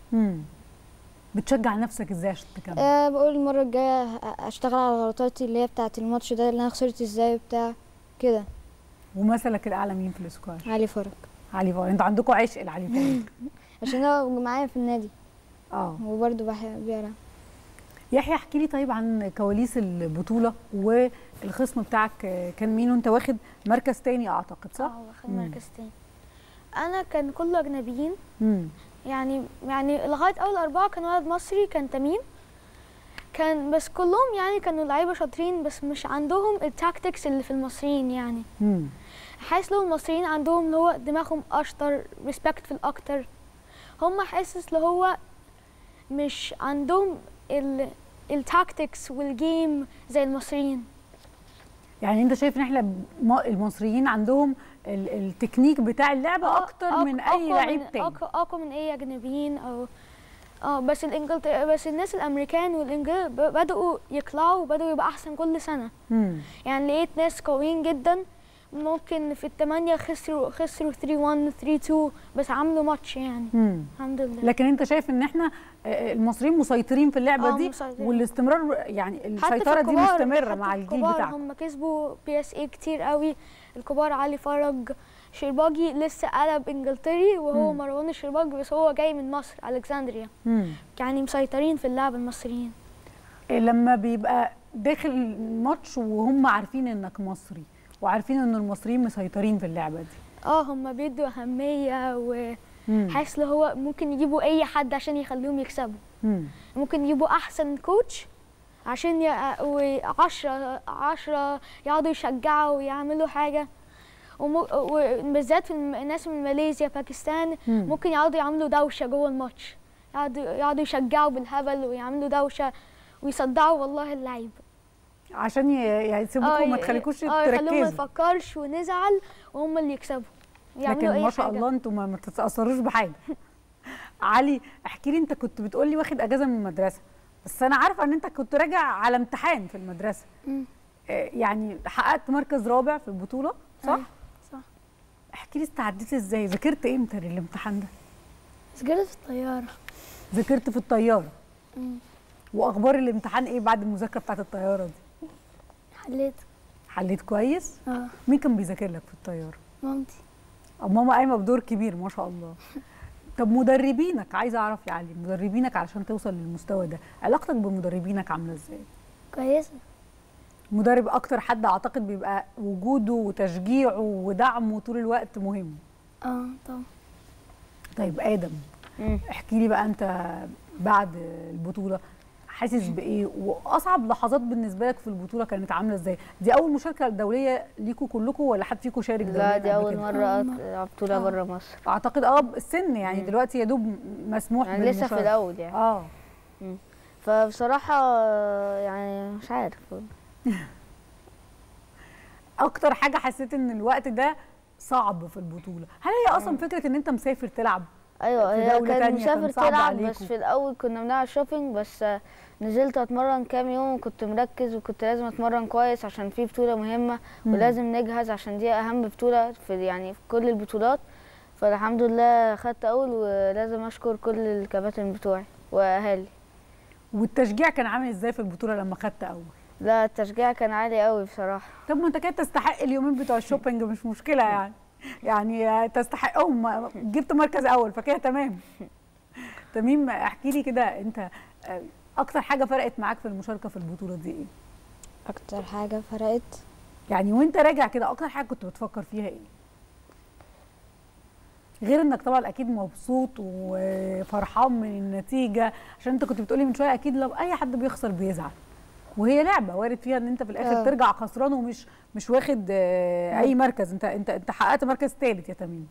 بتشجع نفسك ازاي عشان تكمل؟ بقول المره الجايه اشتغل على غلطاتي اللي هي بتاعه الماتش ده، اللي انا خسرت ازاي بتاع كده. ومثلك الاعلى مين في الاسكواش؟ علي فرج. علي فرج. انتوا عندكم عشق لعلي فرج. عشان هو معايا في النادي. وبرده بيلعب. يحيى احكي لي طيب عن كواليس البطوله، والخصم بتاعك كان مين؟ وانت واخد مركز تاني اعتقد صح؟ واخد مركز تاني. انا كان كله اجنبيين. يعني لغايه اول 4 كان ولد مصري كان تميم، كان بس كلهم يعني كانوا لعيبه شاطرين بس مش عندهم التاكتكس اللي في المصريين يعني. حاسس لو المصريين عندهم اللي هو دماغهم اشطر، ريسبكتفul اكتر. هم حاسس اللي هو مش عندهم التاكتكس والجيم زي المصريين. يعني انت شايف ان احنا المصريين عندهم التكنيك بتاع اللعبه اكتر من اي لعيب تاني؟ اقوى من اي اجنبيين او بس بس الناس الامريكان والانجليز بداوا يطلعوا وبداوا يبقى احسن كل سنه. يعني لقيت ناس قويين جدا، ممكن في ال8 خسروا 3-1 3-2 بس عملوا ماتش يعني. الحمد لله. لكن انت شايف ان احنا المصريين مسيطرين في اللعبه دي مسيطرين. والاستمرار يعني السيطره دي مستمره مع الجيل بتاعك. هم كسبوا PSA كتير قوي الكبار. علي فرج، شرباجي لسه قلب انجلتري وهو مروان الشرباجي بس هو جاي من مصر الكسندريا. يعني مسيطرين في اللعبه المصريين. لما بيبقى داخل الماتش وهم عارفين انك مصري وعارفين ان المصريين مسيطرين في اللعبه دي، هم بيدوا اهميه وحاسس اللي هو ممكن يجيبوا اي حد عشان يخليهم يكسبوا. ممكن يجيبوا احسن كوتش عشان 10 يقعدوا يشجعوا ويعملوا حاجه. وبالذات في الناس من ماليزيا باكستان ممكن يقعدوا يعملوا دوشه جوه الماتش، يقعدوا يشجعوا بالهبل ويعملوا دوشه ويصدعوا والله اللعيب عشان يسيبوكم وما تخليكوش تركزوا، يخلوهم ما نفكرش ونزعل وهم اللي يكسبوا. لكن ما شاء الله انتوا ما تتاثروش بحاجه. علي احكي لي، انت كنت بتقولي واخد اجازه من المدرسه، بس انا عارفه ان انت كنت راجع على امتحان في المدرسه. يعني حققت مركز رابع في البطوله صح؟ صح. احكي لي استعديت ازاي؟ ذاكرت امتى للامتحان ده؟ ذاكرت في الطياره. ذاكرت في الطياره. واخبار الامتحان ايه بعد المذاكره بتاعت الطياره دي؟ حليت كويس؟ مين كان بيذاكر لك في الطياره؟ مامتي. ماما قايمه بدور كبير ما شاء الله. طب مدربينك، عايزه اعرف يا علي، مدربينك علشان توصل للمستوى ده، علاقتك بمدربينك عامله ازاي؟ كويسه. مدرب اكتر حد اعتقد بيبقى وجوده وتشجيعه ودعمه طول الوقت مهم. طبعا. طيب ادم، احكي لي بقى انت بعد البطوله حاسس بايه، واصعب لحظات بالنسبه لك في البطوله كانت عامله ازاي؟ دي اول مشاركه دوليه ليكوا كلكم ولا حد فيكم شارك دوليا؟ لا دي اول مره العب بطوله بره مصر. اعتقد السن يعني دلوقتي يا دوب مسموح يعني لسه في الاول يعني. فبصراحه يعني مش عارف. اكتر حاجه حسيت ان الوقت ده صعب في البطوله، هل هي اصلا فكره ان انت مسافر تلعب؟ ايوه هي كان مسافر تلعب، بس في الاول كنا بنلعب شوبينج، بس نزلت اتمرن كام يوم وكنت مركز وكنت لازم اتمرن كويس عشان في بطوله مهمه ولازم نجهز عشان دي اهم بطوله في كل البطولات. فالحمد لله خدت اول، ولازم اشكر كل الكباتن بتوعي واهالي. والتشجيع كان عامل ازاي في البطوله لما خدت اول؟ لا التشجيع كان عالي قوي بصراحه. طب ما انت كده تستحق اليومين بتوع الشوبينج، مش مشكله يعني تستحقهم، جبت مركز اول فكده تمام. تميم احكي لي كده انت اكتر حاجه فرقت معاك في المشاركه في البطوله دي ايه؟ اكتر حاجه فرقت يعني وانت راجع كده اكتر حاجه كنت بتفكر فيها ايه؟ غير انك طبعا اكيد مبسوط وفرحان من النتيجه، عشان انت كنت بتقولي من شويه اكيد لو اي حد بيخسر بيزعل، وهي لعبه وارد فيها ان انت في الاخر ترجع خسران ومش واخد اي مركز. انت حققت مركز ثالث يا تميم.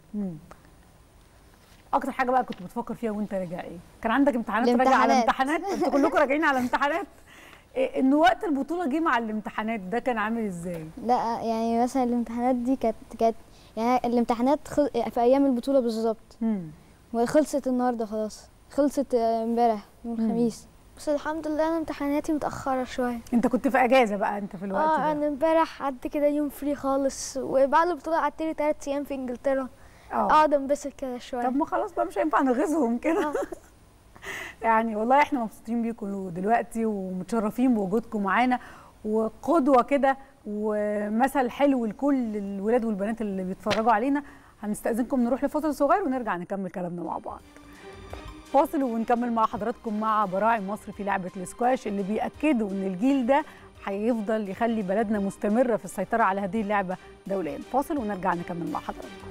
اكتر حاجه بقى كنت بتفكر فيها وانت راجع ايه؟ كان عندك امتحانات راجع على امتحانات؟ انتوا كلكم راجعين على امتحانات. ان وقت البطوله جه مع الامتحانات ده كان عامل ازاي؟ لا يعني مثلا الامتحانات دي كانت يعني الامتحانات في ايام البطوله بالظبط، وخلصت النهارده خلاص، خلصت امبارح يوم الخميس. بس الحمد لله انا امتحاناتي متاخره شويه. انت كنت في اجازه بقى انت في الوقت ده؟ انا امبارح قعدت كده يوم فري خالص، وبعد البطوله قعدت لي 3 ايام في انجلترا اقعد انبسط كده شويه. طب ما خلاص بقى مش هينفع نغيظهم كده. يعني والله احنا مبسوطين بيكم دلوقتي ومتشرفين بوجودكم معانا، وقدوه كده ومثل حلو لكل الولاد والبنات اللي بيتفرجوا علينا. هنستأذنكم نروح لفاصل صغير ونرجع نكمل كلامنا مع بعض. فاصل ونكمل مع حضراتكم مع براعم مصر في لعبة الاسكواش اللي بيأكدوا ان الجيل ده هيفضل يخلي بلدنا مستمرة في السيطرة على هذه اللعبة دوليا. فاصل ونرجع نكمل مع حضراتكم.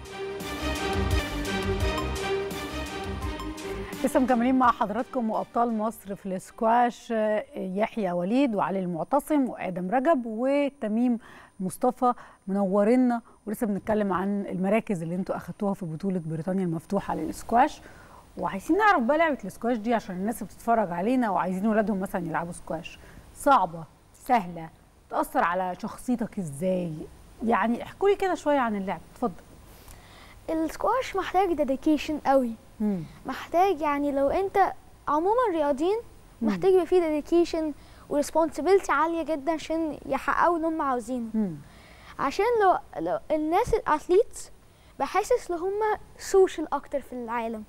لسه مكملين مع حضراتكم وابطال مصر في الاسكواش يحيى وليد وعلي المعتصم وادم رجب وتميم مصطفى منورنا، ولسه بنتكلم عن المراكز اللي انتوا اخدتوها في بطوله بريطانيا المفتوحه للاسكواش. وعايزين نعرف بقى لعبه الاسكواش دي عشان الناس اللي بتتفرج علينا وعايزين ولادهم مثلا يلعبوا سكواش، صعبه سهله، تاثر على شخصيتك ازاي؟ يعني احكوا لي كده شويه عن اللعبه، اتفضل. السكواش محتاج ديديكيشن قوي، محتاج يعني لو انت عموما رياضيين محتاج يبقى فيه ديديكيشن وريسبونسبيلتي عاليه جدا عشان يحققوا اللي هم عاوزينه. عشان لو الناس الاثليتس بحاسس ان هم سوشيال اكتر في العالم،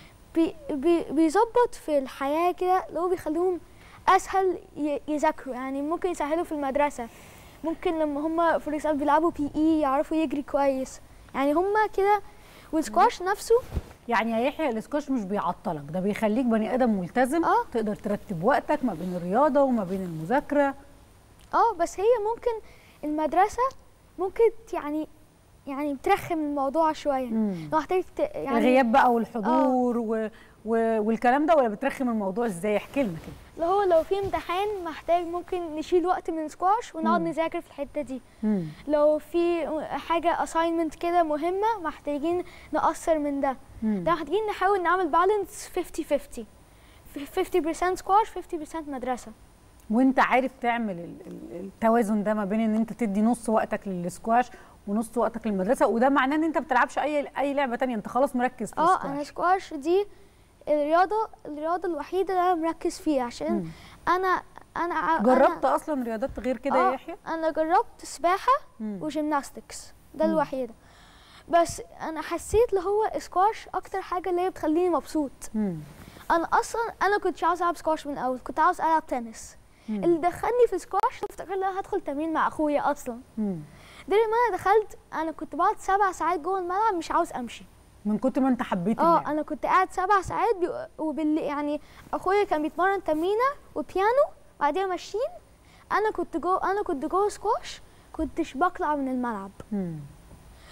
بيظبط في الحياه كده، لو بيخليهم اسهل يذاكروا، يعني ممكن يسهلوا في المدرسه، ممكن لما هم في الرسالة بيلعبوا PE يعرفوا يجري كويس، يعني هم كده. والسكواش نفسه يعني يا يحيى الاسكواش مش بيعطلك، ده بيخليك بني ادم ملتزم، تقدر ترتب وقتك ما بين الرياضه وما بين المذاكره. بس هي ممكن المدرسه ممكن يعني بترخم الموضوع شويه، محتاج يعني الغياب بقى والحضور والكلام ده، ولا بترخم الموضوع ازاي؟ احكي لنا كده. لو في امتحان محتاج ممكن نشيل وقت من السكواش ونقعد نذاكر في الحته دي. لو في حاجه اساينمنت كده مهمه محتاجين نقصر من ده. ده محتاجين نحاول نعمل بالانس 50-50 50% سكواش 50% مدرسه. وانت عارف تعمل التوازن ده ما بين ان انت تدي نص وقتك للسكواش ونص وقتك للمدرسه، وده معناه ان انت ما بتلعبش اي لعبه ثانيه، انت خلاص مركز في السكواش. انا سكواش دي الرياضه الوحيده اللي انا مركز فيها، عشان انا جربت اصلا رياضات غير كده يا يحيى؟ انا جربت سباحه وجيمناستكس، ده الوحيده، بس انا حسيت اللي هو سكواش اكتر حاجه اللي هي بتخليني مبسوط. انا كنت عاوز العب سكواش من الاول، كنت عاوز العب تنس. اللي دخلني في سكواش افتكرت ان انا هدخل تمرين مع اخويا اصلا. ده لما انا دخلت انا كنت بقعد 7 ساعات جوه الملعب مش عاوز امشي من كتر ما انت حبيت اللعب. انا كنت قاعد 7 ساعات يعني اخويا كان بيتمرن تمرينه وبيانو وبعدين ماشيين، انا كنت جوه سكواش كنتش بطلع من الملعب.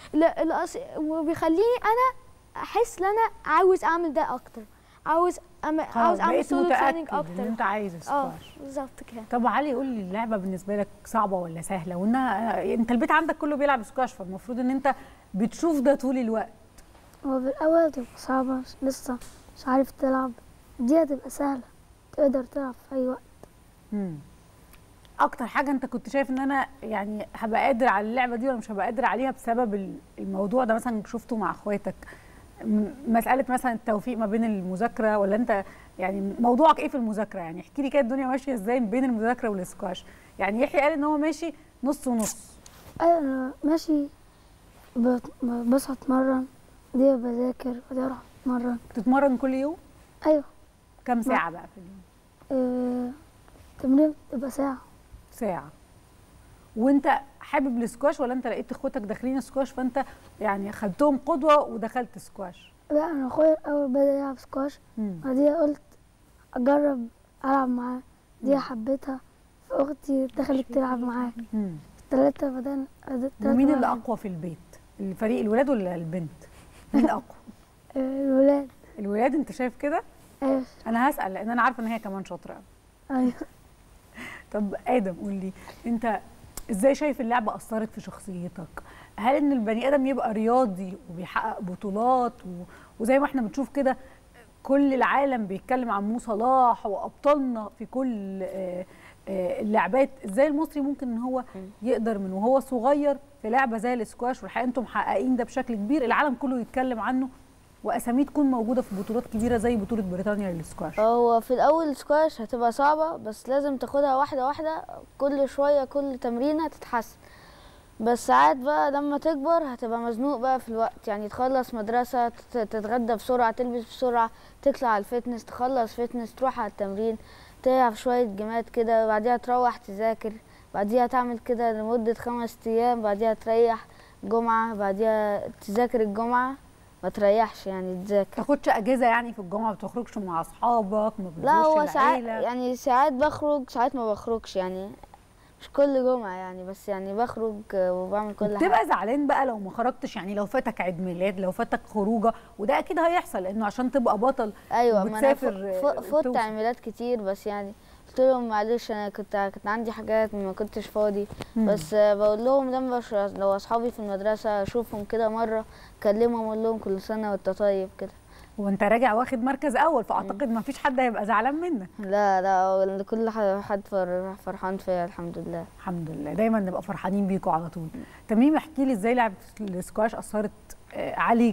وبيخليني انا احس ان انا عاوز اعمل ده اكتر، عاوز اعمل سولو تريننج اكتر. انت عايز السكواش. بالظبط كده. طب علي قول لي اللعبه بالنسبه لك صعبه ولا سهله؟ وانها انت البيت عندك كله بيلعب سكواش، فالمفروض ان انت بتشوف ده طول الوقت. هو في الاول هتبقى صعبه، لسه مش عارف تلعب. دي هتبقى سهله، تقدر تلعب في اي وقت. اكتر حاجه انت كنت شايف ان انا يعني هبقى قادر على اللعبه دي ولا مش هبقى قادر عليها بسبب الموضوع ده مثلا شفته مع اخواتك؟ مساله مثلا التوفيق ما بين المذاكره، ولا انت يعني موضوعك ايه في المذاكره؟ يعني احكي لي كده الدنيا ماشيه ازاي بين المذاكره والسكواش. يعني يحيى قال ان هو ماشي نص ونص. انا ماشي، بصحى اتمرن، دي بذاكر ودي اروح اتمرن. بتتمرن كل يوم؟ ايوه. كم ساعه بقى في اليوم؟ تمرين بتبقى ساعه. وانت حابب السكواش ولا انت لقيت اخواتك داخلين سكواش فانت يعني خدتهم قدوه ودخلت سكواش؟ لا، انا اخويا الاول بدا يلعب سكواش، بعدين قلت اجرب العب معاه، دي حبيتها، فاختي دخلت تلعب معاه. الثلاثه بدانا. ومين اللي اقوى في البيت؟ الفريق الولاد ولا البنت؟ مين اقوى؟ الولاد. الولاد انت شايف كده؟ ايوه. انا هسال لان انا عارفه ان هي كمان شاطره. ايوه. طب ادم قول لي انت ازاي شايف اللعبه اثرت في شخصيتك؟ هل ان البني ادم يبقى رياضي وبيحقق بطولات وزي ما احنا بنشوف كده كل العالم بيتكلم عن مو صلاح وابطالنا في كل اللعبات، ازاي المصري ممكن ان هو يقدر من وهو صغير في لعبه زي الاسكواش؟ والحقيقه انتم محققين ده بشكل كبير، العالم كله يتكلم عنه واساميه تكون موجوده في بطولات كبيره زي بطوله بريطانيا للسكواش. هو في الاول السكواش هتبقى صعبه، بس لازم تاخدها واحده واحده، كل شويه كل تمرين هتتحسن. بس ساعات بقى لما تكبر هتبقى مزنوق بقى في الوقت، يعني تخلص مدرسه، تتغدى بسرعه، تلبس بسرعه، تطلع على الفتنس، تخلص فتنس، تروح على التمرين، تلعب شويه جيمات كده، بعديها تروح تذاكر، بعديها تعمل كده لمده 5 ايام، بعديها تريح جمعه، بعديها تذاكر الجمعه، ما تريحش يعني تذاكر. تاخدش اجازه يعني في الجمعه؟ ما بتخرجش مع اصحابك؟ ما بتزورش لا، هو ساعات يعني ساعات بخرج، ساعات ما بخرجش، يعني مش كل جمعه يعني، بس يعني بخرج وبعمل كل حاجه. بتبقى زعلان بقى لو ما خرجتش؟ يعني لو فاتك عيد ميلاد، لو فاتك خروجه، وده اكيد هيحصل لانه عشان تبقى بطل. ايوه، ما انا فوت عيد ميلاد كتير، بس يعني قلت لهم معلش انا كنت عندي حاجات ما كنتش فاضي. بس بقول لهم لما لو اصحابي في المدرسه اشوفهم كده مره اكلمهم اقول لهم كل سنه وانت طيب كده. وانت راجع واخد مركز اول، فاعتقد ما فيش حد هيبقى زعلان منك. لا، كل حد فرحان فيا الحمد لله. الحمد لله، دايما نبقى فرحانين بيكوا على طول. تميم احكي لي ازاي لعبه السكواش اثرت عليك،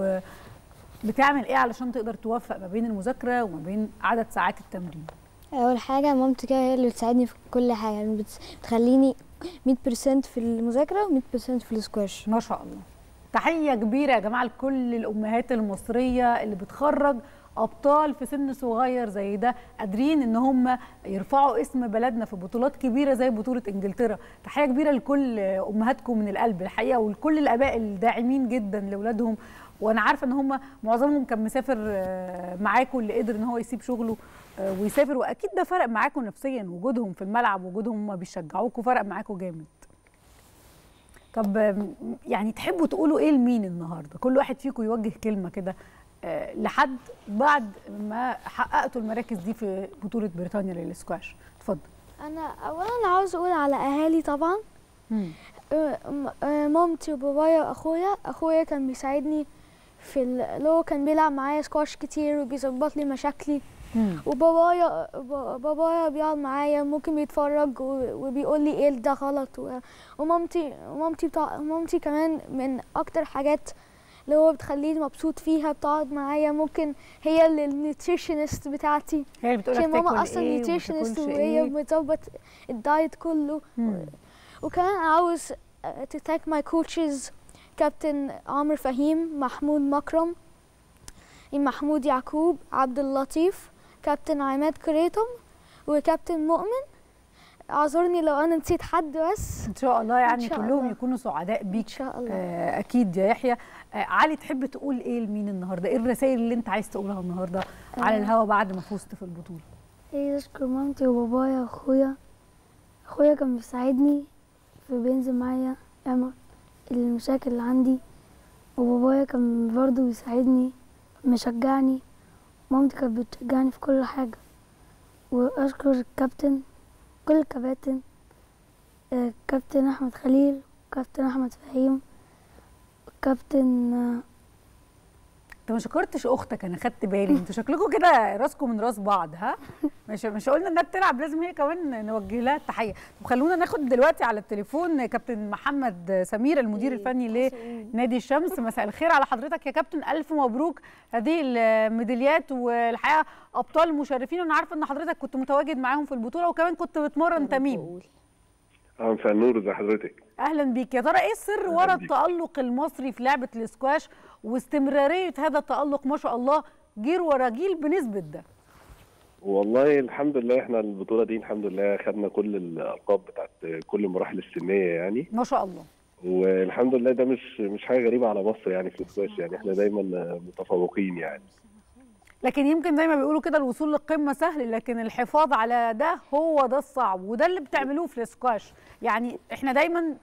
وبتعمل ايه علشان تقدر توفق ما بين المذاكره وما بين عدد ساعات التمرين؟ اول حاجه مامتي كده هي اللي بتساعدني في كل حاجه، يعني بتخليني 100% في المذاكره و100% في السكواش. ما شاء الله. تحيه كبيره يا جماعه لكل الامهات المصريه اللي بتخرج ابطال في سن صغير زي ده، قادرين ان هم يرفعوا اسم بلدنا في بطولات كبيره زي بطوله انجلترا. تحيه كبيره لكل امهاتكم من القلب الحقيقه، ولكل الاباء الداعمين جدا لاولادهم. وانا عارفه ان هم معظمهم كان مسافر معاكم، اللي قدر ان هو يسيب شغله ويسافر، واكيد ده فرق معاكم نفسيا، وجودهم في الملعب، وجودهم هم بيشجعوكم فرق معاكم جامد. طب يعني تحبوا تقولوا ايه لمين النهارده؟ كل واحد فيكم يوجه كلمه كده لحد بعد ما حققتوا المراكز دي في بطوله بريطانيا للسكواش. اتفضل. انا اولا عاوز اقول على اهالي طبعا. مامتي وبابايا واخويا. اخويا كان بيساعدني في اللي هو كان بيلعب معايا سكواش كتير وبيظبط لي مشاكلي. وبابايا بيقعد معايا، ممكن بيتفرج وبيقول لي ايه ده غلط. ومامتي كمان من اكتر حاجات اللي هو بتخليني مبسوط فيها، بتقعد معايا، ممكن هي اللي النيوتريشنست بتاعتي. هي اللي بتقول لك تاكل ماما اصلا نيوتريشنست وهي بتظبط الدايت كله. وكمان عاوز to thank my coaches كابتن عمرو فهيم، محمود مكرم، محمود يعقوب، عبد اللطيف، كابتن عماد كريتم، وكابتن مؤمن. اعذرني لو انا نسيت حد، بس ان شاء الله يعني كلهم يكونوا سعداء بيك. ان شاء الله. اكيد يا يحيى. علي تحب تقول ايه لمين النهارده؟ ايه الرسائل اللي انت عايز تقولها النهارده على الهوا بعد ما فزت في البطوله؟ اشكر مامتي وبابايا واخويا. اخويا كان بيساعدني، بينزل معايا المشاكل اللي عندي، وبابايا كان برضه بيساعدني مشجعني، مامتي كانت بتشجعني في كل حاجة. وأشكر الكابتن، كل الكباتن، كابتن أحمد خليل وكابتن أحمد فهيم وكابتن. انت ما شكرتش اختك، انا خدت بالي انتوا شكلكم كده راسكم من راس بعض. ها مش قلنا انها بتلعب لازم هي كمان نوجه لها التحيه. طب خلونا ناخد دلوقتي على التليفون كابتن محمد سمير المدير الفني لنادي الشمس. مساء الخير على حضرتك يا كابتن، الف مبروك هذه الميداليات، والحقيقه ابطال مشرفين. وانا عارفه ان حضرتك كنت متواجد معاهم في البطوله وكمان كنت بتمرن تميم. مساء النور، ازي حضرتك؟ اهلا بيك. يا ترى ايه السر ورا التألق المصري في لعبه الاسكواش واستمراريه هذا التألق ما شاء الله جيل ورا جيل بنسبه ده؟ والله الحمد لله احنا البطوله دي الحمد لله خدنا كل الالقاب بتاعت كل المراحل السنيه يعني ما شاء الله. والحمد لله ده مش حاجه غريبه على مصر يعني في الاسكواش، يعني احنا دايما متفوقين يعني. لكن يمكن زي ما بيقولوا كده الوصول للقمه سهل، لكن الحفاظ على ده هو ده الصعب، وده اللي بتعملوه في الاسكواش. يعني احنا دايما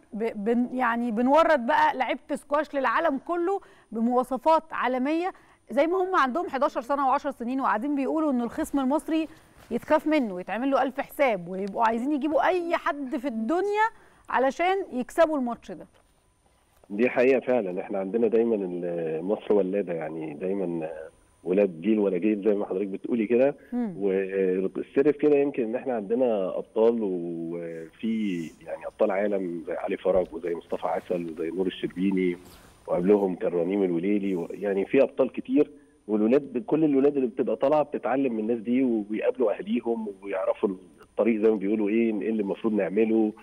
بنورد بقى لعيبه سكواش للعالم كله بمواصفات عالميه، زي ما هم عندهم 11 سنه و10 سنين وقاعدين بيقولوا ان الخصم المصري يتخاف منه ويتعمل له 1000 حساب، ويبقوا عايزين يجيبوا اي حد في الدنيا علشان يكسبوا الماتش ده. دي حقيقه فعلا، احنا عندنا دايما مصر ولاده، يعني دايما ولاد جيل ولا جيل زي ما حضرتك بتقولي كده. والسر في كده يمكن ان احنا عندنا ابطال، وفي يعني ابطال عالم زي علي فرج وزي مصطفى عسل وزي نور الشربيني، وقبلهم كان رنيم الوليلي، يعني في ابطال كتير. والولاد كل الولاد اللي بتبقى طالعه بتتعلم من الناس دي، وبيقابلوا اهليهم وبيعرفوا الطريق زي ما بيقولوا ايه اللي المفروض نعمله.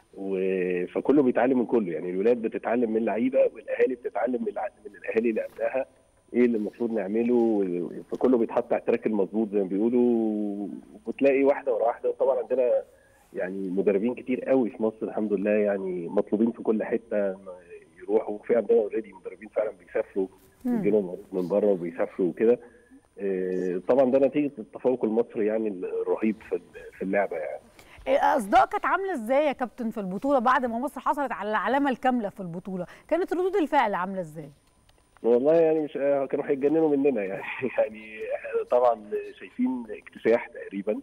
فكله بيتعلم من كله، يعني الولاد بتتعلم من اللعيبه، والاهالي بتتعلم من الاهالي اللي قبلها ايه اللي المفروض نعمله. فكله بيتحط على التراك المظبوط زي ما بيقولوا، وتلاقي واحده ورا واحده. وطبعا عندنا يعني مدربين كتير قوي في مصر الحمد لله، يعني مطلوبين في كل حته يروحوا. في عندنا اوريدي مدربين فعلا بيسافروا، بيجي من بره وبيسافروا وكده. طبعا ده نتيجه التفوق المصري يعني الرهيب في اللعبه يعني. الاصداء كانت عامله ازاي يا كابتن في البطوله بعد ما مصر حصلت على العلامه الكامله في البطوله؟ كانت ردود الفعل عامله ازاي؟ والله يعني مش كانوا هيتجننوا مننا يعني يعني طبعا شايفين اكتساح تقريبا،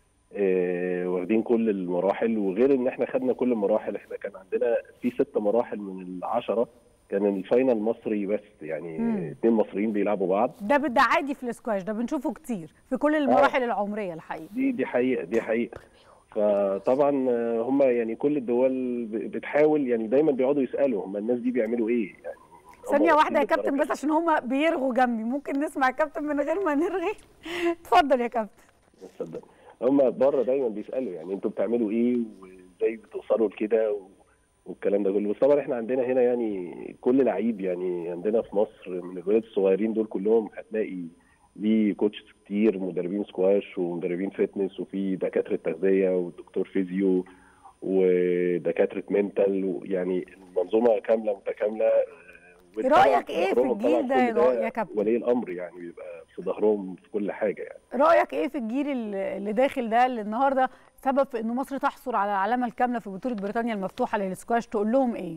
واخدين كل المراحل. وغير ان احنا خدنا كل المراحل، احنا كان عندنا في 6 مراحل من ال10 كان الفاينل مصري بس، يعني 2 مصريين بيلعبوا بعض. ده عادي في الاسكواش، ده بنشوفه كتير في كل المراحل العمريه الحقيقه. دي حقيقه. فطبعا هم يعني كل الدول بتحاول، يعني دايما بيقعدوا يسالوا هم الناس دي بيعملوا ايه يعني. ثانية واحدة يا كابتن بس عشان هما بيرغوا جنبي، ممكن نسمع يا كابتن من غير ما نرغي؟ اتفضل يا كابتن. تصدق هما بره دايما بيسألوا يعني انتوا بتعملوا ايه وازاي بتوصلوا لكده والكلام ده كله. بس طبعا احنا عندنا هنا يعني كل لعيب، يعني عندنا في مصر من الولاد الصغيرين دول كلهم هتلاقي ليه كوتش كتير، مدربين سكواش ومدربين فتنس، وفي دكاترة تغذية ودكتور فيزيو ودكاترة منتال، يعني المنظومة كاملة متكاملة. رأيك ايه في الجيل ده يا كابتن؟ ولي الامر يعني بيبقى في ظهرهم في كل حاجه يعني. رأيك ايه في الجيل اللي داخل ده اللي النهارده سبب في ان مصر تحصل على العلامه الكامله في بطوله بريطانيا المفتوحه للسكواش؟ تقول لهم ايه؟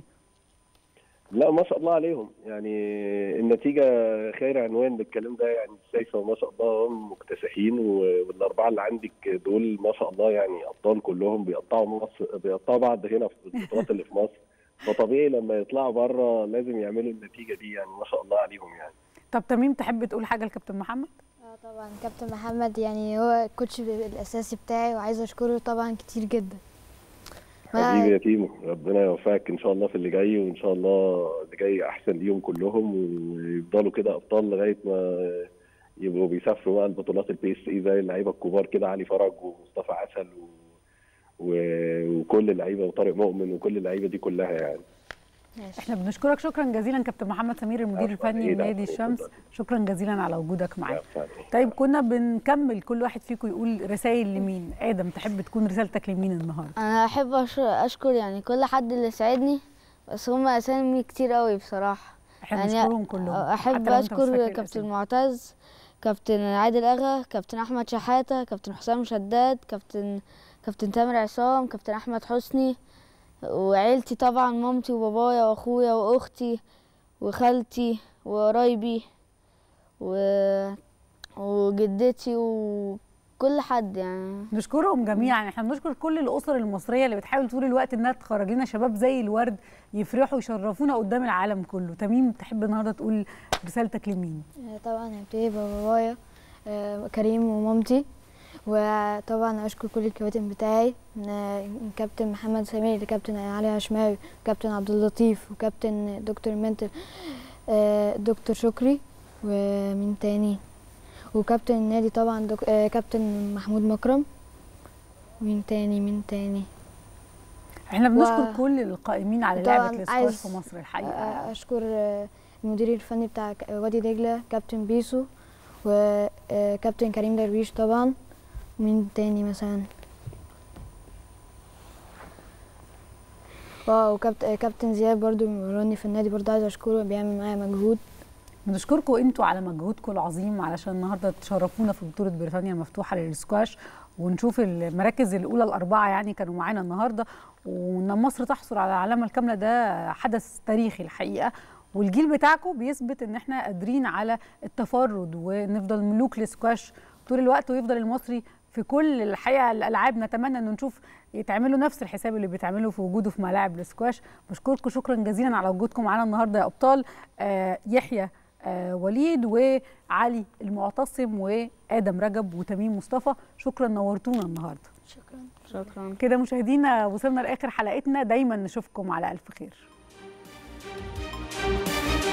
لا ما شاء الله عليهم، يعني النتيجه خير عنوان للكلام ده، يعني شايفه ما شاء الله هم مكتسحين. والاربعه اللي عندك دول ما شاء الله يعني ابطال كلهم، بيقطعوا بعض هنا في البطولات اللي في مصر. فطبيعي لما يطلعوا بره لازم يعملوا النتيجه دي، يعني ما شاء الله عليهم يعني. طب تميم تحب تقول حاجه لكابتن محمد؟ طبعا كابتن محمد يعني هو الكوتش الاساسي بتاعي، وعايزه اشكره طبعا كتير جدا. حبيبي يا تيمو، ربنا يوفقك ان شاء الله في اللي جاي، وان شاء الله اللي جاي احسن ليهم كلهم، ويفضلوا كده ابطال لغايه ما يبقوا بيسافروا بقى البطولات البي اس اي زي اللعيبه الكبار كده، علي فرج ومصطفى عسل وكل اللعيبه وطارق مؤمن وكل اللعيبه دي كلها يعني. احنا بنشكرك شكرا جزيلا كابتن محمد سمير المدير الفني لنادي الشمس، شكرا جزيلا على وجودك معانا. طيب كنا بنكمل كل واحد فيكم يقول رسائل لمين. ادم تحب تكون رسالتك لمين النهارده؟ انا احب اشكر يعني كل حد اللي ساعدني، بس هم اسامي كتير قوي بصراحه. احنا يعني بنشكرهم كلهم. احب اشكر كابتن معتز، كابتن عادل اغا، كابتن احمد شحاته، كابتن حسام شداد، كابتن تامر عصام، كابتن احمد حسني، وعيلتي طبعا مامتي وبابايا واخويا واختي وخالتي وقرايبي وجدتي وكل حد يعني. نشكرهم جميعا. احنا بنشكر كل الاسر المصريه اللي بتحاول طول الوقت انها تخرج لنا شباب زي الورد يفرحوا ويشرفونا قدام العالم كله. تميم، تحب النهارده تقول رسالتك لمين؟ طبعا هبتدي بابايا كريم ومامتي، وطبعا اشكر كل الكباتن بتاعي، كابتن محمد سمير، كابتن علي عشماوي، كابتن عبد اللطيف، وكابتن دكتور منتل دكتور شكري، ومين تاني، وكابتن النادي طبعا كابتن محمود مكرم، مين تاني احنا بنشكر كل القائمين على لعبه الاسكواش في مصر. الحقيقه اشكر المدير الفني بتاع وادي دجله كابتن بيسو، وكابتن كريم درويش طبعا، ومين تاني مثلا، وكابتن زياد برضو بيمرني في النادي، برضو عايزه اشكره، بيعمل معايا مجهود. بنشكركم انتوا على مجهودكم العظيم علشان النهارده تشرفونا في بطوله بريطانيا المفتوحه للسكواش، ونشوف المراكز الاولى الاربعه يعني كانوا معانا النهارده، وان مصر تحصل على العلامه الكامله ده حدث تاريخي الحقيقه. والجيل بتاعكم بيثبت ان احنا قادرين على التفرد ونفضل ملوك للسكواش طول الوقت، ويفضل المصري في كل الحقيقه الالعاب. نتمنى ان نشوف يتعملوا نفس الحساب اللي بيتعملوا في وجوده في ملاعب السكواش. بشكركم شكرا جزيلا على وجودكم معانا النهارده يا ابطال. يحيى وليد وعلي المعتصم وآدم رجب وتميم مصطفى، شكرا نورتونا النهارده. شكرا. كده مشاهدينا وصلنا لاخر حلقتنا، دايما نشوفكم على الف خير.